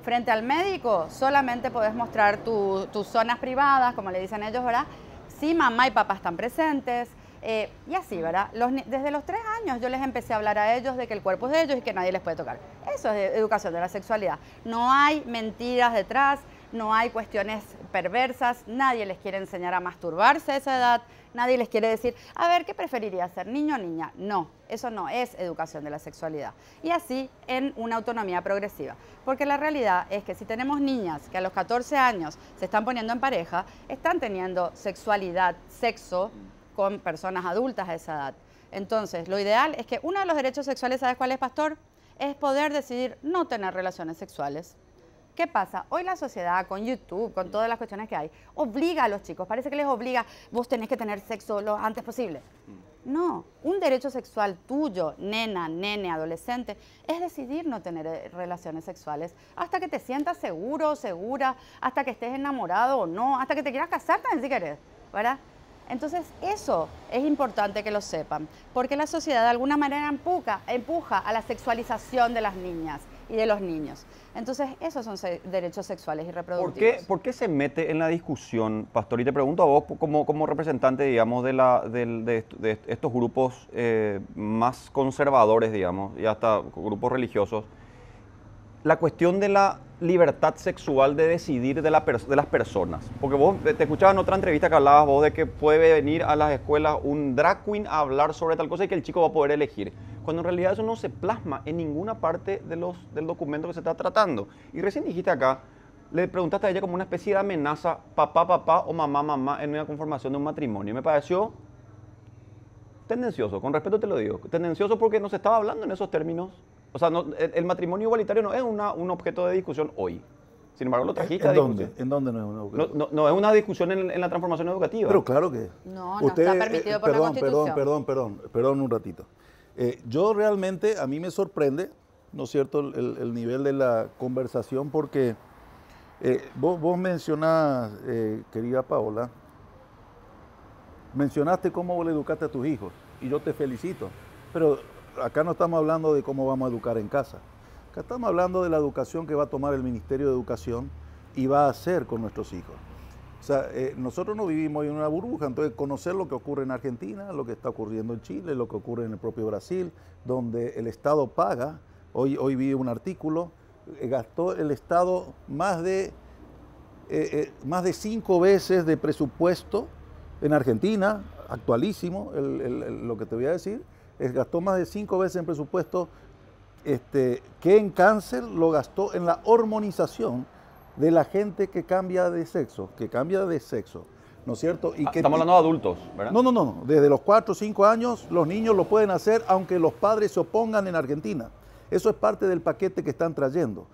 Frente al médico solamente podés mostrar tus zonas privadas, como le dicen ellos, ¿verdad? Si mamá y papá están presentes. Y así, ¿verdad? Desde los 3 años yo les empecé a hablar a ellos de que el cuerpo es de ellos y que nadie les puede tocar. Eso es educación de la sexualidad. No hay mentiras detrás, no hay cuestiones perversas, nadie les quiere enseñar a masturbarse a esa edad, nadie les quiere decir, a ver, ¿qué preferiría ser, niño o niña? No, eso no es educación de la sexualidad. Y así en una autonomía progresiva. Porque la realidad es que si tenemos niñas que a los 14 años se están poniendo en pareja, están teniendo sexualidad, sexo, con personas adultas a esa edad. Entonces, lo ideal es que uno de los derechos sexuales, ¿sabes cuál es, pastor? Es poder decidir no tener relaciones sexuales. ¿Qué pasa? Hoy la sociedad, con YouTube, con todas las cuestiones que hay, obliga a los chicos, parece que les obliga, vos tenés que tener sexo lo antes posible. No, un derecho sexual tuyo, nena, nene, adolescente, es decidir no tener relaciones sexuales hasta que te sientas seguro o segura, hasta que estés enamorado o no, hasta que te quieras casar también si querés, ¿verdad? Entonces eso es importante que lo sepan, porque la sociedad de alguna manera empuja a la sexualización de las niñas y de los niños. Entonces esos son derechos sexuales y reproductivos. ¿Por qué se mete en la discusión, pastor? Y te pregunto a vos como representante, digamos, de estos grupos más conservadores, digamos, y hasta grupos religiosos, la cuestión de la libertad sexual de decidir de las personas. Porque vos, te escuchaba en otra entrevista que hablabas vos de que puede venir a las escuelas un drag queen a hablar sobre tal cosa y que el chico va a poder elegir. Cuando en realidad eso no se plasma en ninguna parte del documento que se está tratando. Y recién dijiste acá, le preguntaste a ella como una especie de amenaza, papá, papá o mamá, mamá, en una conformación de un matrimonio. Y me pareció tendencioso, con respeto te lo digo, tendencioso porque no se estaba hablando en esos términos. O sea, el matrimonio igualitario no es un objeto de discusión hoy. Sin embargo, lo trajiste a discusión. ¿En dónde no es una discusión? No es una discusión en la transformación educativa. Pero claro que... No está permitido por la Constitución. Perdón un ratito. Yo realmente, a mí me sorprende, ¿no es cierto?, el nivel de la conversación, porque vos mencionás, querida Paola, mencionaste cómo vos le educaste a tus hijos, y yo te felicito, pero acá no estamos hablando de cómo vamos a educar en casa. Acá estamos hablando de la educación que va a tomar el Ministerio de Educación y va a hacer con nuestros hijos. O sea, nosotros no vivimos en una burbuja, entonces conocer lo que ocurre en Argentina, lo que está ocurriendo en Chile, lo que ocurre en el propio Brasil, donde el Estado paga. Hoy vi un artículo, gastó el Estado más de 5 veces de presupuesto en Argentina, actualísimo, lo que te voy a decir, gastó más de 5 veces en presupuesto que en cáncer lo gastó en la hormonización de la gente que cambia de sexo, ¿no es cierto? Y estamos hablando de adultos, ¿verdad? No, desde los 4 o 5 años los niños lo pueden hacer aunque los padres se opongan en Argentina. Eso es parte del paquete que están trayendo.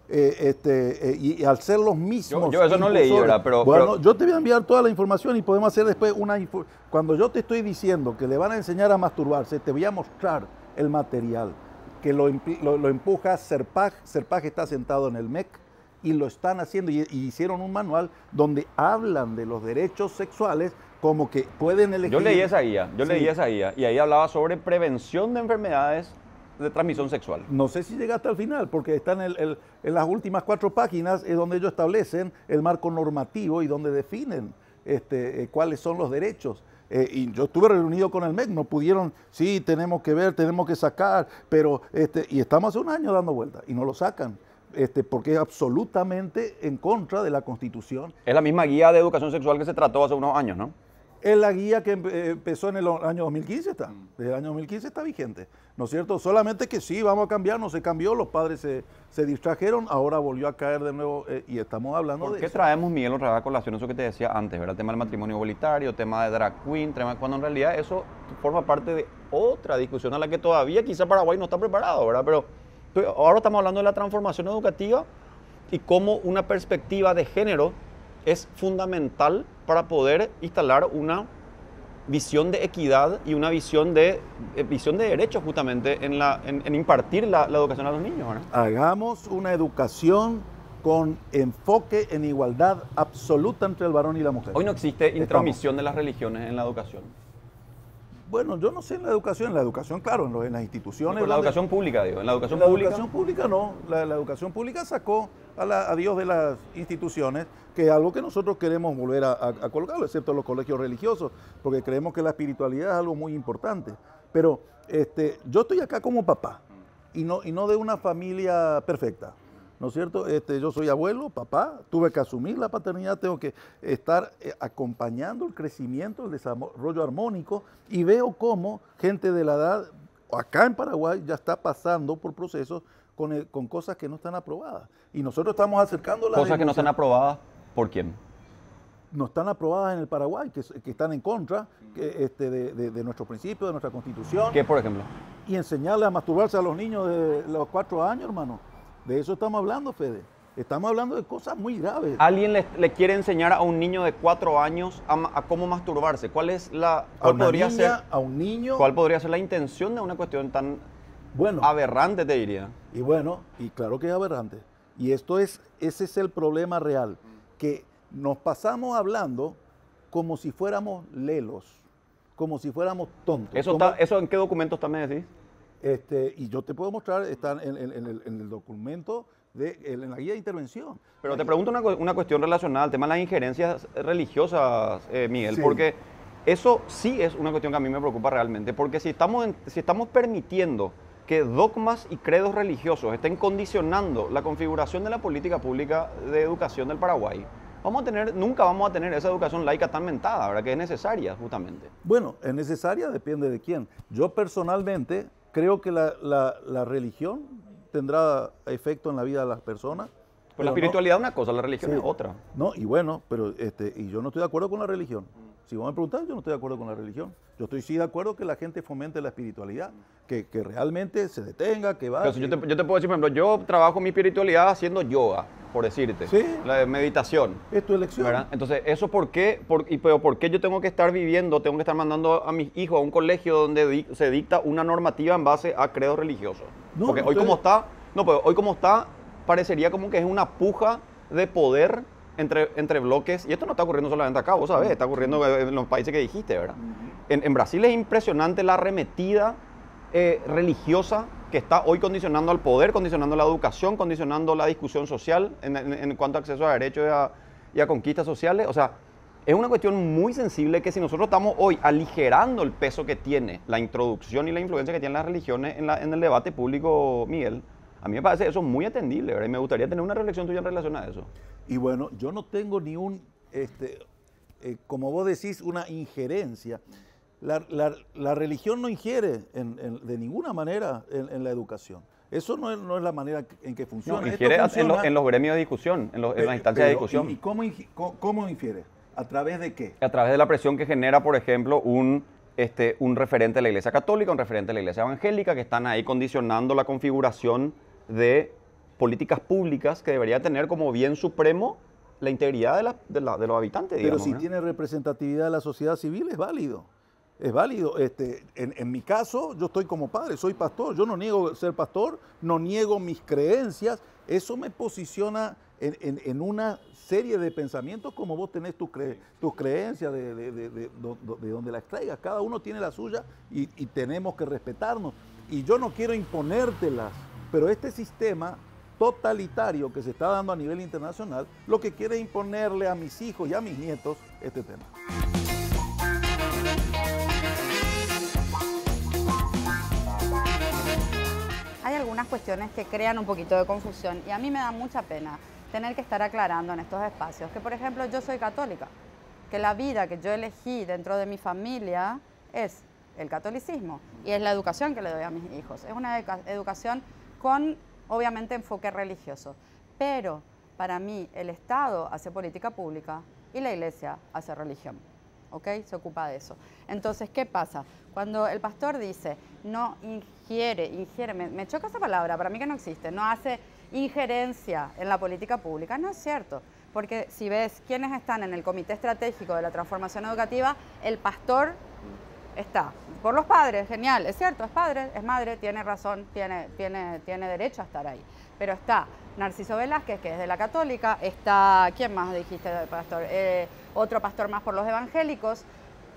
Y al ser los mismos... Yo eso no leí, ¿verdad? Bueno, yo te voy a enviar toda la información y podemos hacer después Cuando yo te estoy diciendo que le van a enseñar a masturbarse, te voy a mostrar el material que lo empuja Serpag. Serpag está sentado en el MEC y lo están haciendo y hicieron un manual donde hablan de los derechos sexuales como que pueden elegir... Yo leí esa guía y ahí hablaba sobre prevención de enfermedades de transmisión sexual. No sé si llegaste al final, porque está en las últimas 4 páginas, es donde ellos establecen el marco normativo y donde definen cuáles son los derechos. Y yo estuve reunido con el MEC, no pudieron, sí, tenemos que ver, tenemos que sacar, pero y estamos hace un año dando vueltas y no lo sacan. Porque es absolutamente en contra de la Constitución. Es la misma guía de educación sexual que se trató hace unos años, ¿no? Es la guía que empezó en el año 2015, desde el año 2015 está vigente, ¿no es cierto? Solamente que sí, vamos a cambiar, no se cambió, los padres se distrajeron, ahora volvió a caer de nuevo y estamos hablando de eso. ¿Por qué traemos, Miguel, otra vez a colación eso que te decía antes, ¿verdad? El tema del matrimonio igualitario, tema de drag queen, cuando en realidad eso forma parte de otra discusión a la que todavía quizá Paraguay no está preparado, ¿verdad? Pero ahora estamos hablando de la transformación educativa y cómo una perspectiva de género es fundamental para poder instalar una visión de equidad y una visión de derechos justamente en impartir la educación a los niños, ¿verdad? Hagamos una educación con enfoque en igualdad absoluta entre el varón y la mujer. Hoy no existe intromisión de las religiones en la educación. Bueno, yo no sé en la educación, claro, en las instituciones. No, en la educación pública, digo, en la educación la pública. educación pública no, la educación pública sacó a Dios de las instituciones, que es algo que nosotros queremos volver a colocarlo, excepto los colegios religiosos, porque creemos que la espiritualidad es algo muy importante. Pero yo estoy acá como papá, y no de una familia perfecta. ¿No es cierto? Yo soy abuelo, papá, tuve que asumir la paternidad, tengo que estar acompañando el crecimiento, el desarrollo armónico, y veo cómo gente de la edad, acá en Paraguay, ya está pasando por procesos con cosas que no están aprobadas. Y nosotros estamos acercando las Cosas que no están aprobadas, ¿por quién? No están aprobadas en el Paraguay, que están en contra de nuestros principios, de nuestra Constitución. ¿Qué, por ejemplo? Y enseñarle a masturbarse a los niños de los 4 años, hermano. De eso estamos hablando, Fede. Estamos hablando de cosas muy graves. ¿Alguien le quiere enseñar a un niño de 4 años a cómo masturbarse? ¿Cuál es a un niño. ¿Cuál podría ser la intención de una cuestión tan aberrante, te diría? Y bueno, y claro que es aberrante. Y ese es el problema real, que nos pasamos hablando como si fuéramos lelos, como si fuéramos tontos. ¿Eso en qué documento está, me decís? Y yo te puedo mostrar, está en el documento, en la guía de intervención. Pero te pregunto una cuestión relacionada al tema de las injerencias religiosas, Miguel, Sí. porque eso sí es una cuestión que a mí me preocupa realmente, porque si estamos permitiendo que dogmas y credos religiosos estén condicionando la configuración de la política pública de educación del Paraguay, nunca vamos a tener esa educación laica tan mentada, ¿verdad? Que es necesaria, justamente. Bueno, es necesaria, depende de quién. Yo personalmente creo que la religión tendrá efecto en la vida de las personas. Pero la espiritualidad es una cosa, la religión es otra. No, y bueno, pero y yo no estoy de acuerdo con la religión. Si vos me preguntás, yo no estoy de acuerdo con la religión. Yo estoy sí de acuerdo que la gente fomente la espiritualidad, que realmente se detenga, que vaya. Yo te puedo decir, por ejemplo, yo trabajo mi espiritualidad haciendo yoga, por decirte. Sí. La meditación. Es tu elección. ¿Verdad? Entonces, ¿eso por qué? Pero ¿por qué yo tengo que estar mandando a mis hijos a un colegio donde se dicta una normativa en base a credos religiosos? No, Porque no hoy como está, parecería como que es una puja de poder entre bloques, y esto no está ocurriendo solamente acá, vos sabés, está ocurriendo en los países que dijiste, ¿verdad? En Brasil es impresionante la arremetida religiosa que está hoy condicionando al poder, condicionando la educación, condicionando la discusión social en cuanto a acceso a derechos y a conquistas sociales. O sea, es una cuestión muy sensible que si nosotros estamos hoy aligerando el peso que tiene la introducción y la influencia que tienen las religiones en el debate público, Miguel, a mí me parece eso muy atendible, ¿verdad? Y me gustaría tener una reflexión tuya en relación a eso. Y bueno, yo no tengo ni como vos decís, una injerencia. La religión no ingiere de ninguna manera en la educación. Eso no es la manera en que funciona. No, ingiere en los gremios de discusión, en las instancias de discusión. ¿Y cómo infiere? ¿A través de qué? A través de la presión que genera, por ejemplo, un referente de la Iglesia Católica, un referente de la Iglesia Evangélica, que están ahí condicionando la configuración de políticas públicas que debería tener como bien supremo la integridad de los habitantes, Pero digamos, si ¿no? tiene representatividad de la sociedad civil, es válido. Es válido. En mi caso, yo estoy como padre, soy pastor. Yo no niego ser pastor, no niego mis creencias. Eso me posiciona en una serie de pensamientos como vos tenés tus creencias de donde las traigas. Cada uno tiene la suya y tenemos que respetarnos. Y yo no quiero imponértelas, pero este sistema totalitario que se está dando a nivel internacional, lo que quiere es imponerle a mis hijos y a mis nietos este tema. Hay algunas cuestiones que crean un poquito de confusión y a mí me da mucha pena tener que estar aclarando en estos espacios que, por ejemplo, yo soy católica, que la vida que yo elegí dentro de mi familia es el catolicismo y es la educación que le doy a mis hijos. Es una educación con, obviamente, enfoque religioso, pero para mí el Estado hace política pública y la Iglesia hace religión. ¿Ok? Se ocupa de eso. Entonces, ¿qué pasa? Cuando el pastor dice, no ingiere, me choca esa palabra, para mí que no existe, no hace injerencia en la política pública, no es cierto. Porque si ves quiénes están en el Comité Estratégico de la Transformación Educativa, el pastor está. Por los padres, genial, es cierto, es padre, es madre, tiene razón, tiene derecho a estar ahí. Pero está Narciso Velázquez, que es de la Católica, está, ¿quién más dijiste, pastor? Otro pastor más por los evangélicos.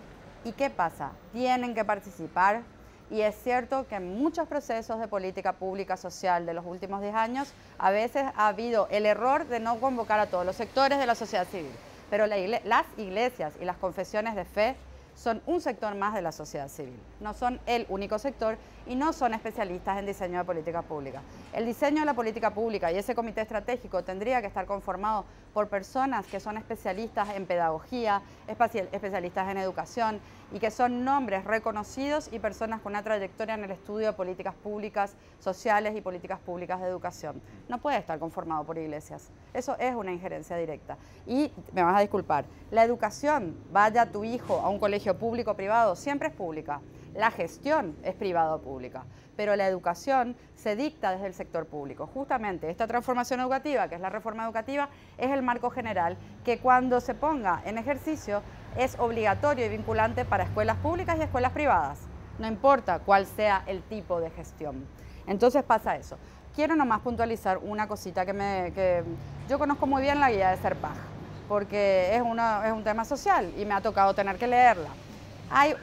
¿Y qué pasa? Tienen que participar. Y es cierto que en muchos procesos de política pública social de los últimos 10 años, a veces ha habido el error de no convocar a todos los sectores de la sociedad civil. Pero las iglesias y las confesiones de fe son un sector más de la sociedad civil. No son el único sector y no son especialistas en diseño de política pública. El diseño de la política pública y ese comité estratégico tendría que estar conformado por personas que son especialistas en pedagogía, especialistas en educación y que son nombres reconocidos y personas con una trayectoria en el estudio de políticas públicas sociales y políticas públicas de educación. No puede estar conformado por iglesias. Eso es una injerencia directa. Y me vas a disculpar, la educación, vaya tu hijo a un colegio público o privado, siempre es pública. La gestión es privada o pública, pero la educación se dicta desde el sector público. Justamente esta transformación educativa, que es la reforma educativa, es el marco general que cuando se ponga en ejercicio es obligatorio y vinculante para escuelas públicas y escuelas privadas, no importa cuál sea el tipo de gestión. Entonces pasa eso. Quiero nomás puntualizar una cosita que yo conozco muy bien, la guía de Serpaj, porque es un tema social y me ha tocado tener que leerla. Hay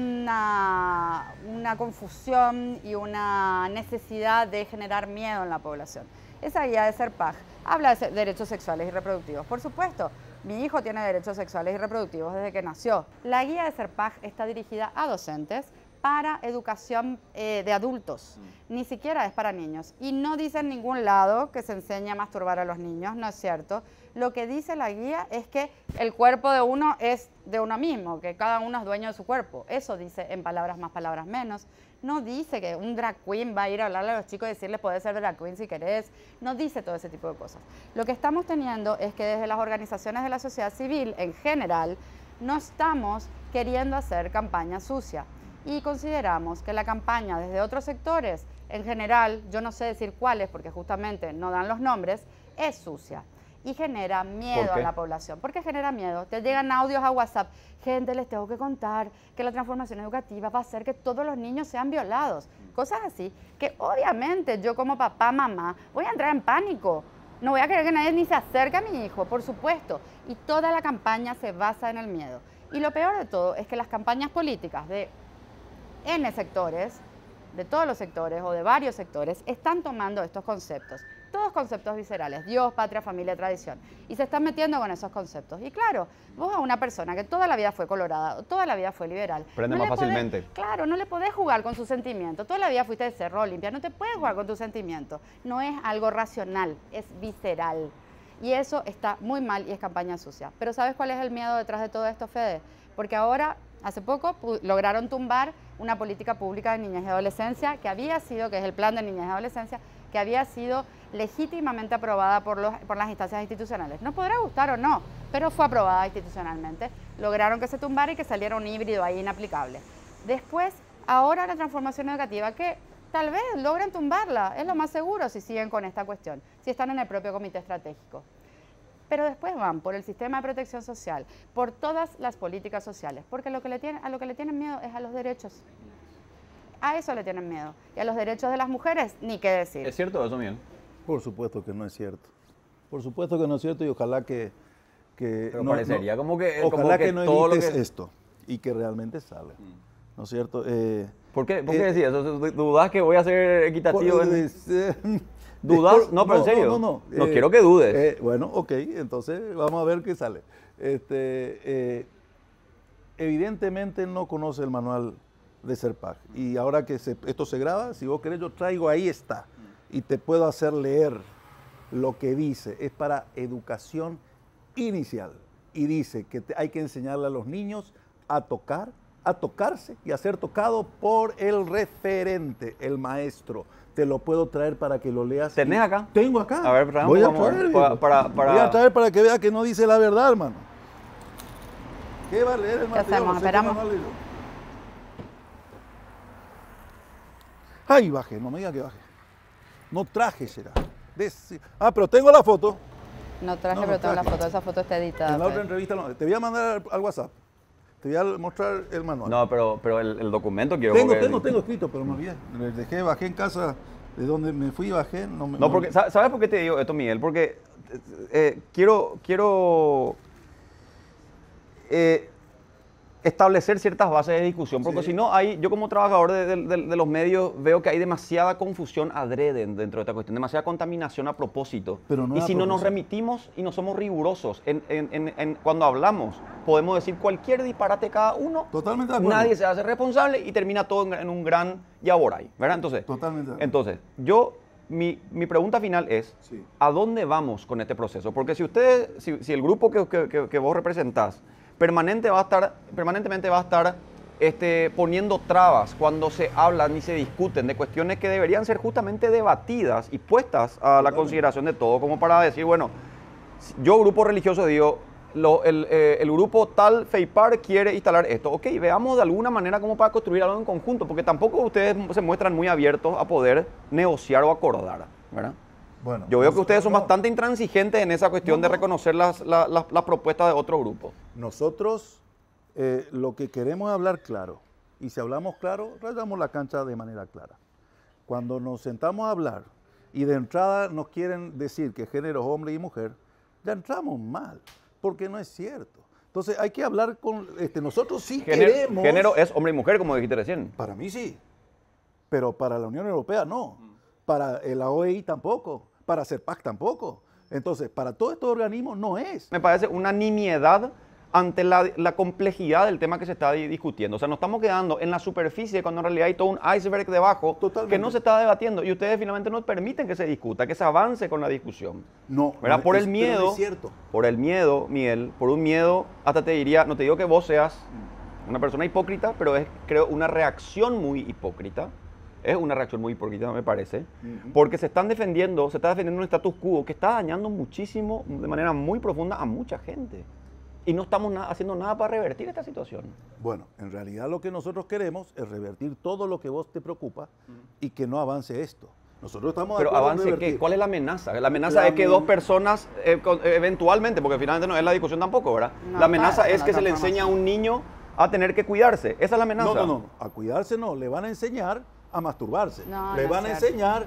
una confusión y una necesidad de generar miedo en la población. Esa guía de Serpaj habla de derechos sexuales y reproductivos. Por supuesto, mi hijo tiene derechos sexuales y reproductivos desde que nació. La guía de Serpaj está dirigida a docentes para educación de adultos, ni siquiera es para niños. Y no dice en ningún lado que se enseñe a masturbar a los niños, no es cierto. Lo que dice la guía es que el cuerpo de uno es de uno mismo, que cada uno es dueño de su cuerpo. Eso dice en palabras más, palabras menos. No dice que un drag queen va a ir a hablarle a los chicos y decirles podés ser drag queen si querés. No dice todo ese tipo de cosas. Lo que estamos teniendo es que desde las organizaciones de la sociedad civil en general no estamos queriendo hacer campaña sucia. Y consideramos que la campaña desde otros sectores, en general, yo no sé decir cuáles porque justamente no dan los nombres, es sucia y genera miedo a la población. ¿Por qué genera miedo? Te llegan audios a WhatsApp, gente, les tengo que contar que la transformación educativa va a hacer que todos los niños sean violados. Cosas así, que obviamente yo como papá, mamá, voy a entrar en pánico. No voy a querer que nadie ni se acerque a mi hijo, por supuesto. Y toda la campaña se basa en el miedo. Y lo peor de todo es que las campañas políticas de N sectores, de todos los sectores o de varios sectores, están tomando estos conceptos, todos conceptos viscerales, Dios, patria, familia, tradición, y se están metiendo con esos conceptos. Y claro, vos a una persona que toda la vida fue colorada, toda la vida fue liberal, prende más fácilmente. Claro, no le podés jugar con sus sentimientos, toda la vida fuiste de Cerro Olimpia, no te puedes jugar con tus sentimientos, no es algo racional, es visceral. Y eso está muy mal y es campaña sucia. Pero ¿sabes cuál es el miedo detrás de todo esto, Fede? Porque ahora, hace poco, lograron tumbar una política pública de niñez y adolescencia que es el plan de niñez y adolescencia, que había sido legítimamente aprobada por las instancias institucionales. Nos podrá gustar o no, pero fue aprobada institucionalmente. Lograron que se tumbara y que saliera un híbrido ahí inaplicable. Después, ahora la transformación educativa, que tal vez logren tumbarla, es lo más seguro si siguen con esta cuestión, si están en el propio comité estratégico. Pero después van por el sistema de protección social, por todas las políticas sociales, porque a lo que le tienen miedo es a los derechos. A eso le tienen miedo. Y a los derechos de las mujeres, ni qué decir. ¿Es cierto eso, Miguel? Por supuesto que no es cierto. Por supuesto que no es cierto y ojalá que pero parecería como que ojalá que no todo evites esto y que realmente sale. ¿No es cierto? ¿Por qué decías eso? ¿Dudas que voy a ser equitativo? ¿Dudas? No, pero en serio. No quiero que dudes. Bueno, ok, entonces vamos a ver qué sale. Evidentemente no conoce el manual de Serpaj. Y ahora que esto se graba, si vos querés, yo traigo, ahí está. Y te puedo hacer leer lo que dice. Es para educación inicial. Y dice que hay que enseñarle a los niños a tocar, a tocarse y a ser tocado por el referente, el maestro. Te lo puedo traer para que lo leas. ¿Tenés acá? Tengo acá. A ver, voy a traer voy a traer para que vea que no dice la verdad, hermano. ¿Qué va a leer, hermano? ¿Qué hacemos? Esperamos. Ay, bajé, no me diga que bajé. No traje, será. Pero tengo la foto. No traje, pero tengo la foto. Esa foto está editada. En la otra entrevista no. Te voy a mandar al WhatsApp. Te voy a mostrar el manual. No, pero el documento quiero... Tengo escrito, pero me olvidé. Bajé en casa, de donde me fui, bajé. No, porque, ¿sabes por qué te digo esto, Miguel? Porque quiero establecer ciertas bases de discusión, porque Sí. si no hay, yo como trabajador de los medios veo que hay demasiada confusión adrede dentro de esta cuestión, demasiada contaminación a propósito. Pero no y a si no nos propósito. remitimos y no somos rigurosos cuando hablamos, podemos decir cualquier disparate cada uno, Totalmente de acuerdo. nadie se hace responsable y termina todo en un gran yaboray, ¿verdad? Entonces, Totalmente de acuerdo. entonces mi pregunta final es, Sí. ¿a dónde vamos con este proceso? Porque si el grupo que vos representás permanentemente va a estar poniendo trabas cuando se hablan y se discuten de cuestiones que deberían ser justamente debatidas y puestas a la consideración de todo, como para decir, bueno, yo grupo religioso digo, el grupo tal FEIPAR quiere instalar esto. Ok, veamos de alguna manera cómo para construir algo en conjunto, porque tampoco ustedes se muestran muy abiertos a poder negociar o acordar, ¿verdad? Bueno, Yo veo que ustedes son no, bastante intransigentes en esa cuestión de reconocer las propuestas de otro grupo. Nosotros lo que queremos es hablar claro. Y si hablamos claro, rayamos la cancha de manera clara. Cuando nos sentamos a hablar y de entrada nos quieren decir que género es hombre y mujer, ya entramos mal, porque no es cierto. Entonces hay que hablar con... nosotros sí queremos... Género es hombre y mujer, como dijiste recién. Para mí sí, pero para la Unión Europea no. Para la OEI tampoco, para CERPAC tampoco. Entonces, para todos estos organismos no es. Me parece una nimiedad ante la complejidad del tema que se está discutiendo. O sea, nos estamos quedando en la superficie cuando en realidad hay todo un iceberg debajo Totalmente. que no se está debatiendo y ustedes finalmente no permiten que se discuta, que se avance con la discusión. No, ¿Verdad? no, Por el pero miedo, no es cierto. por el miedo, Miguel, por un miedo, hasta te diría, no te digo que vos seas una persona hipócrita, pero es, creo, una reacción muy hipócrita. Es una reacción muy hipócrita, me parece, porque se está defendiendo un status quo que está dañando muchísimo, de manera muy profunda, a mucha gente. Y no estamos haciendo nada para revertir esta situación. Bueno, en realidad lo que nosotros queremos es revertir todo lo que vos te preocupa y que no avance esto. Nosotros estamos de Pero acuerdo en avance, ¿qué? revertir. ¿Cuál es la amenaza? La amenaza es que dos personas, eventualmente, porque finalmente no es la discusión tampoco, ¿verdad? No, la amenaza claro, es no, que se le transformación. enseña a un niño a tener que cuidarse. Esa es la amenaza. No, a cuidarse no, le van a enseñar a masturbarse. No, le no van es a cierto. enseñar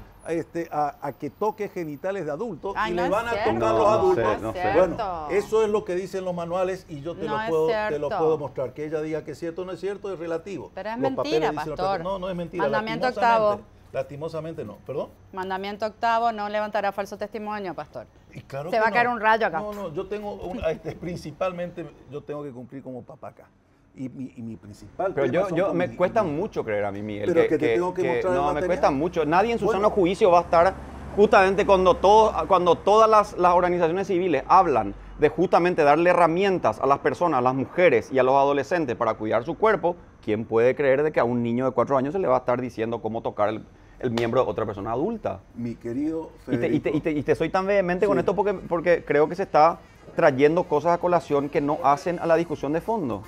a que toque genitales de adultos Ay, y no le es van a cierto. tocar No, los no adultos. sé, no sé. Bueno, Cierto. eso es lo que dicen los manuales y yo te, No lo es puedo, te lo cierto. puedo mostrar. Que ella diga que es cierto o no es cierto es relativo. Pero es Los mentira, papeles dicen otra pastor. cosa. No, no es mentira. Mandamiento lastimosamente. octavo. Lastimosamente no. ¿Perdón? Mandamiento octavo, no levantará falso testimonio, pastor. Y claro Se que va a no. caer un rayo acá. No, yo tengo, principalmente, yo tengo que cumplir como papá acá. Y mi principal Pero tema son con me mi- cuesta mi- mucho creer a mí, Miguel. Pero que te tengo que mostrar el no, me material. cuesta mucho. Nadie en su Bueno. sano juicio va a estar justamente cuando todas las organizaciones civiles hablan de justamente darle herramientas a las personas, a las mujeres y a los adolescentes para cuidar su cuerpo. ¿Quién puede creer de que a un niño de 4 años se le va a estar diciendo cómo tocar el miembro de otra persona adulta? Mi querido Y Federico. te soy tan vehemente con Sí. esto porque creo que se está trayendo cosas a colación que no hacen a la discusión de fondo.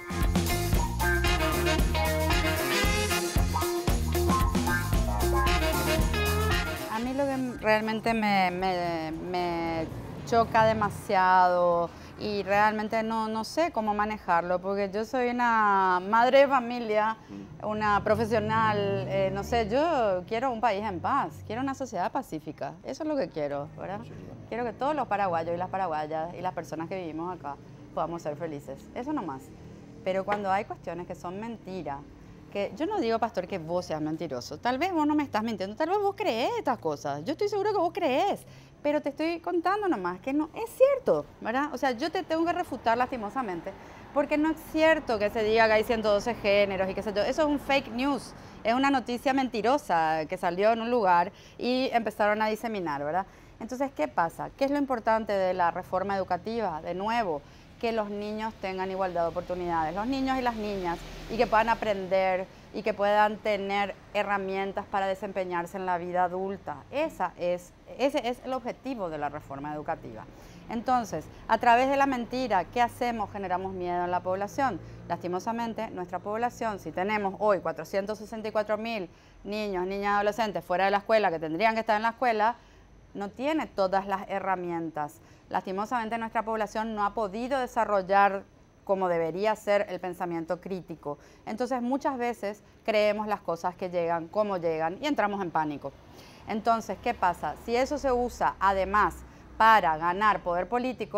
A mí lo que realmente me choca demasiado y realmente no sé cómo manejarlo, porque yo soy una madre de familia, una profesional, no sé, yo quiero un país en paz, quiero una sociedad pacífica, eso es lo que quiero, ¿verdad? Quiero que todos los paraguayos y las paraguayas y las personas que vivimos acá podamos ser felices, eso nomás. Pero cuando hay cuestiones que son mentiras, que yo no digo, pastor, que vos seas mentiroso. Tal vez vos no me estás mintiendo, tal vez vos crees estas cosas. Yo estoy seguro que vos crees, pero te estoy contando nomás que no es cierto, ¿verdad? O sea, yo te tengo que refutar lastimosamente, porque no es cierto que se diga que hay 112 géneros y que sé yo. Eso es un fake news, es una noticia mentirosa que salió en un lugar y empezaron a diseminar, ¿verdad? Entonces, ¿qué pasa? ¿Qué es lo importante de la reforma educativa? De nuevo, que los niños tengan igualdad de oportunidades, los niños y las niñas, y que puedan aprender y que puedan tener herramientas para desempeñarse en la vida adulta. Ese es el objetivo de la reforma educativa. Entonces, a través de la mentira, ¿qué hacemos? Generamos miedo en la población. Lastimosamente, nuestra población, si tenemos hoy 464.000 niños, niñas y adolescentes fuera de la escuela, que tendrían que estar en la escuela, no tiene todas las herramientas. Lastimosamente nuestra población no ha podido desarrollar como debería ser el pensamiento crítico. Entonces muchas veces creemos las cosas que llegan, como llegan y entramos en pánico. Entonces, ¿qué pasa? Si eso se usa además para ganar poder político,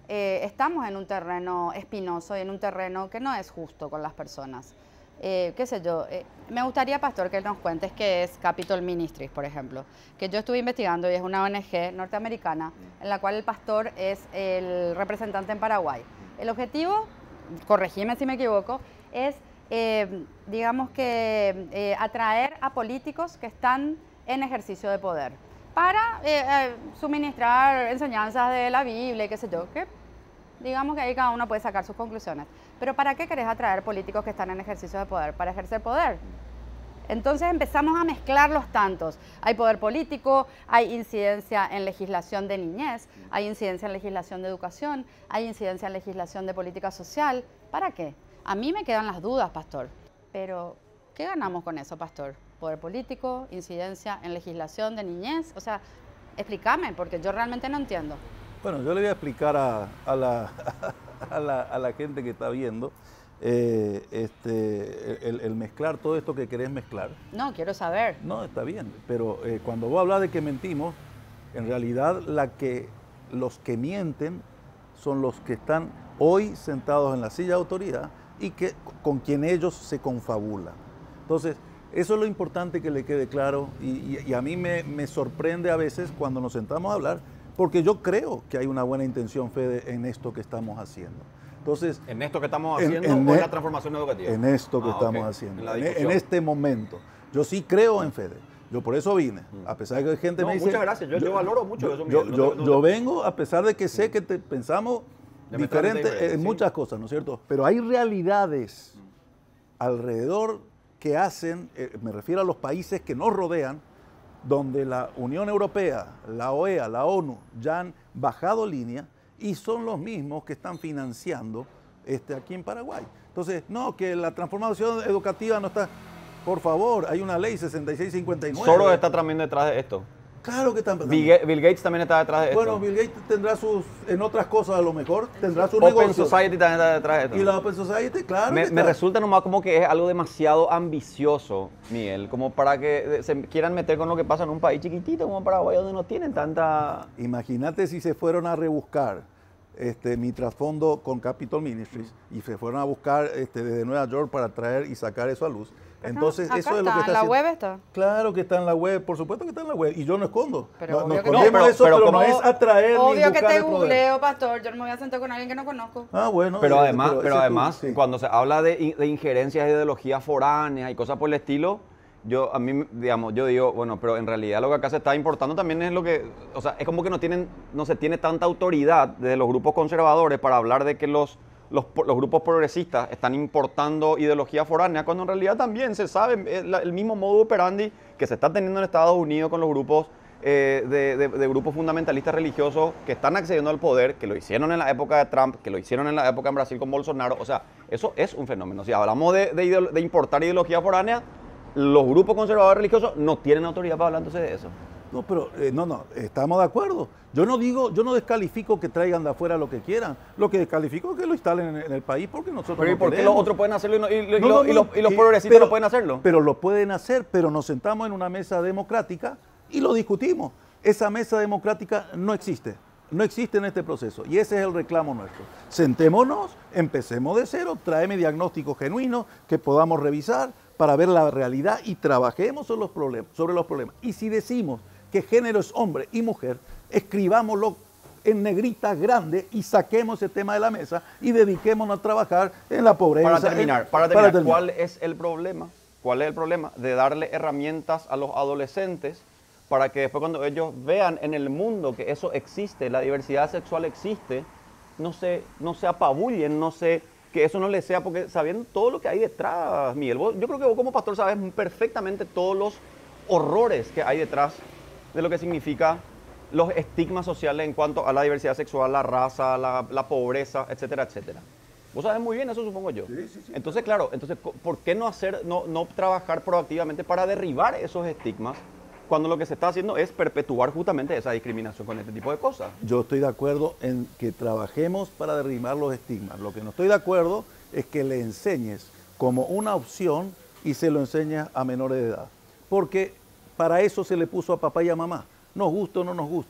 estamos en un terreno espinoso y en un terreno que no es justo con las personas. Qué sé yo, me gustaría, Pastor, que nos cuentes qué es Capitol Ministries, por ejemplo, que yo estuve investigando y es una ONG norteamericana en la cual el pastor es el representante en Paraguay. El objetivo, corregime si me equivoco, es, digamos que, atraer a políticos que están en ejercicio de poder para suministrar enseñanzas de la Biblia y qué sé yo, que digamos que ahí cada uno puede sacar sus conclusiones. Pero ¿para qué querés atraer políticos que están en ejercicio de poder? Para ejercer poder. Entonces empezamos a mezclar los tantos. Hay poder político, hay incidencia en legislación de niñez, hay incidencia en legislación de educación, hay incidencia en legislación de política social. ¿Para qué? A mí me quedan las dudas, Pastor. Pero, ¿qué ganamos con eso, Pastor? Poder político, incidencia en legislación de niñez. O sea, explícame, porque yo realmente no entiendo. Bueno, yo le voy a explicar a la gente que está viendo el mezclar todo esto que querés mezclar. No, quiero saber. No, está bien, pero cuando vos hablas de que mentimos, en realidad los que mienten son los que están hoy sentados en la silla de autoridad y con quien ellos se confabulan. Entonces, eso es lo importante que le quede claro y a mí me sorprende a veces cuando nos sentamos a hablar, porque yo creo que hay una buena intención, Fede, en esto que estamos haciendo. Entonces, ¿En esto que estamos haciendo o en la transformación educativa? En esto que estamos haciendo, en este momento. Yo sí creo en Fede. Yo por eso vine, a pesar de que gente me dice... Muchas gracias, yo valoro mucho eso. Yo vengo a pesar de que sé que pensamos diferente en muchas cosas, ¿no es cierto? Pero hay realidades alrededor que hacen, me refiero a los países que nos rodean, donde la Unión Europea, la OEA, la ONU ya han bajado línea y son los mismos que están financiando aquí en Paraguay. Entonces, no, que la transformación educativa no está... Por favor, hay una ley 6659. Soros está también detrás de esto. Claro que están... Bill Gates también está detrás de esto. Bueno, Bill Gates tendrá en otras cosas a lo mejor, tendrá sus Open negocios. Society también está detrás de esto. Y la Open Society, claro. Me resulta nomás como que es algo demasiado ambicioso, Miguel, como para que se quieran meter con lo que pasa en un país chiquitito como Paraguay, donde no tienen tanta... Imagínate si se fueron a rebuscar mi trasfondo con Capitol Ministries y se fueron a buscar desde Nueva York para traer y sacar eso a luz. Entonces, acá eso es lo que está en la haciendo. web está. Claro que está en la web, por supuesto que está en la web. Y yo no escondo. Pero no obvio que escondemos eso, pero no es atraer ni obvio buscar que te el poder. googleo, Pastor. Yo no me voy a sentar con alguien que no conozco. Ah, bueno. Pero además, sí. cuando se habla de injerencias, de ideologías foráneas y cosas por el estilo, yo digo, bueno, pero en realidad lo que acá se está importando también es lo que, o sea, es como que no se tiene tanta autoridad desde los grupos conservadores para hablar de que los grupos progresistas están importando ideología foránea, cuando en realidad también se sabe el mismo modo operandi que se está teniendo en Estados Unidos con los grupos de grupos fundamentalistas religiosos que están accediendo al poder, que lo hicieron en la época de Trump, que lo hicieron en la época en Brasil con Bolsonaro. O sea, eso es un fenómeno. Si hablamos de importar ideología foránea, los grupos conservadores religiosos no tienen autoridad para hablar entonces de eso. No, pero no, estamos de acuerdo. Yo no descalifico que traigan de afuera lo que quieran. Lo que descalifico es que lo instalen en el país porque nosotros pero no ¿y por qué queremos. los otros pueden hacerlo y los progresistas no pueden hacerlo? Pero lo pueden hacer, pero nos sentamos en una mesa democrática y lo discutimos. Esa mesa democrática no existe. No existe en este proceso y ese es el reclamo nuestro. Sentémonos, empecemos de cero, tráeme diagnósticos genuinos que podamos revisar para ver la realidad y trabajemos sobre los problemas. Y si decimos que género es hombre y mujer, escribámoslo en negrita grande y saquemos ese tema de la mesa y dediquémonos a trabajar en la pobreza. Para terminar, ¿cuál es el problema? ¿Cuál es el problema de darle herramientas a los adolescentes para que después cuando ellos vean en el mundo que eso existe, la diversidad sexual existe, no se apabullen, que eso no les sea, porque sabiendo todo lo que hay detrás, Miguel, yo creo que vos como pastor sabes perfectamente todos los horrores que hay detrás de lo que significa los estigmas sociales en cuanto a la diversidad sexual, la raza, la pobreza, etcétera, etcétera. Vos sabés muy bien eso, supongo yo. Sí. Entonces, claro, ¿por qué no trabajar proactivamente para derribar esos estigmas cuando lo que se está haciendo es perpetuar justamente esa discriminación con este tipo de cosas? Yo estoy de acuerdo en que trabajemos para derribar los estigmas. Lo que no estoy de acuerdo es que le enseñes como una opción y se lo enseñes a menores de edad. Porque para eso se le puso a papá y a mamá. Nos guste o no nos guste.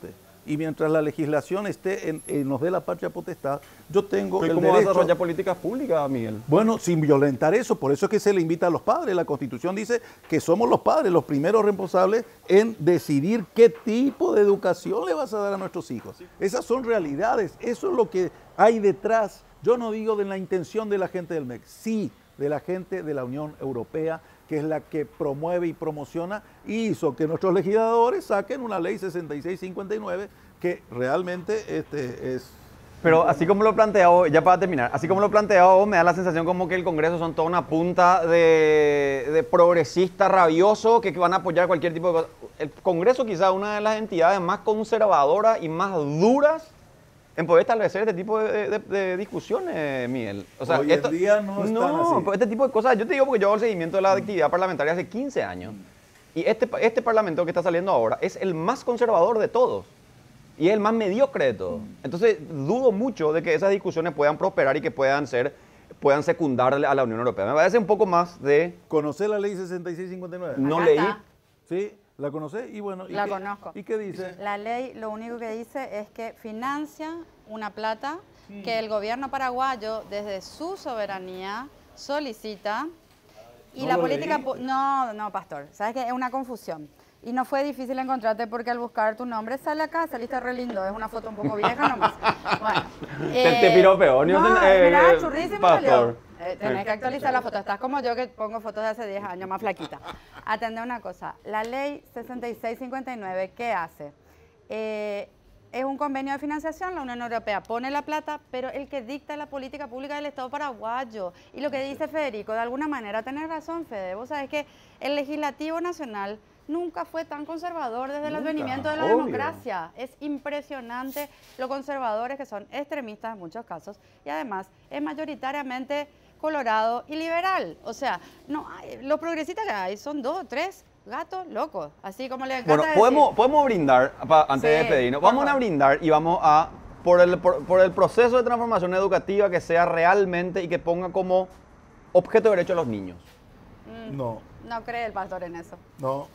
y mientras la legislación esté nos dé la patria potestad, yo tengo el ¿Cómo derecho... desarrollar políticas públicas, Miguel? Bueno, sin violentar eso, por eso es que se le invita a los padres. La Constitución dice que somos los padres los primeros responsables en decidir qué tipo de educación le vas a dar a nuestros hijos. Esas son realidades, eso es lo que hay detrás. Yo no digo de la intención de la gente del MEC, sí de la gente de la Unión Europea, que es la que promueve y promociona y hizo que nuestros legisladores saquen una ley 6659 que realmente es... Pero así como lo planteado, ya para terminar, así como lo planteado, me da la sensación como que el Congreso son toda una punta de progresistas rabiosos que van a apoyar cualquier tipo de cosa. El Congreso quizá una de las entidades más conservadoras y más duras en poder establecer este tipo de discusiones, Miguel. O sea, hoy en día no están así. Pues este tipo de cosas, yo te digo porque yo hago el seguimiento de la actividad parlamentaria hace 15 años. Y este parlamento que está saliendo ahora es el más conservador de todos. Y es el más mediocre de todos. Entonces, dudo mucho de que esas discusiones puedan prosperar y que puedan secundar a la Unión Europea. Me parece un poco más de... ¿Conocés la ley 6659? No Acá leí. está. Sí, ¿la conocés? Y bueno, La conozco. ¿Y qué dice? La ley lo único que dice es que financia una plata que el gobierno paraguayo desde su soberanía solicita y No la lo política... leíste. No, pastor, sabes que es una confusión. Y no fue difícil encontrarte porque al buscar tu nombre sale acá, saliste re lindo, es una foto un poco vieja nomás. Bueno, Te piropeó, no, ¿no? mirá, churrísimo Pastor. salió. Tenés que actualizar la foto. Estás como yo que pongo fotos de hace 10 años más flaquita. Atende una cosa. La ley 6659, ¿qué hace? Es un convenio de financiación, la Unión Europea pone la plata, pero el que dicta la política pública del Estado paraguayo. Y lo que dice Federico, de alguna manera, tenés razón, Fede. Vos sabés que el Legislativo Nacional nunca fue tan conservador desde el advenimiento de la democracia. Es impresionante lo conservadores que son, extremistas en muchos casos, y además es mayoritariamente colorado y liberal. O sea, no los progresistas que hay son 2 o 3 gatos locos, así como le encanta Bueno, podemos brindar, antes de despedirnos, vamos a brindar y vamos a, por el proceso de transformación educativa que sea realmente y que ponga como objeto de derecho a los niños. No, No cree el pastor en eso. no.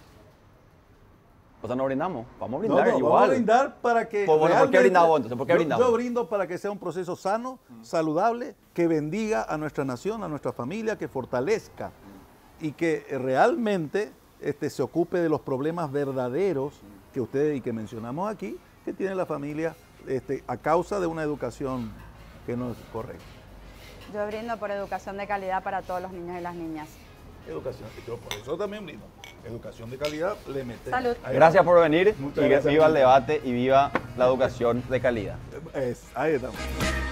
O sea, no brindamos, vamos a brindar No, igual. vamos a brindar para que... Pues bueno, ¿por qué realmente- brindamos entonces? ¿Por qué brindamos? Yo brindo para que sea un proceso sano, saludable, que bendiga a nuestra nación, a nuestra familia, que fortalezca y que realmente se ocupe de los problemas verdaderos que ustedes y que mencionamos aquí, que tiene la familia a causa de una educación que no es correcta. Yo brindo por educación de calidad para todos los niños y las niñas. Educación, yo por eso también brindo. Educación de calidad, le metemos. Salud. Gracias por venir Muchas y gracias. viva el debate y viva la educación de calidad. Ahí estamos.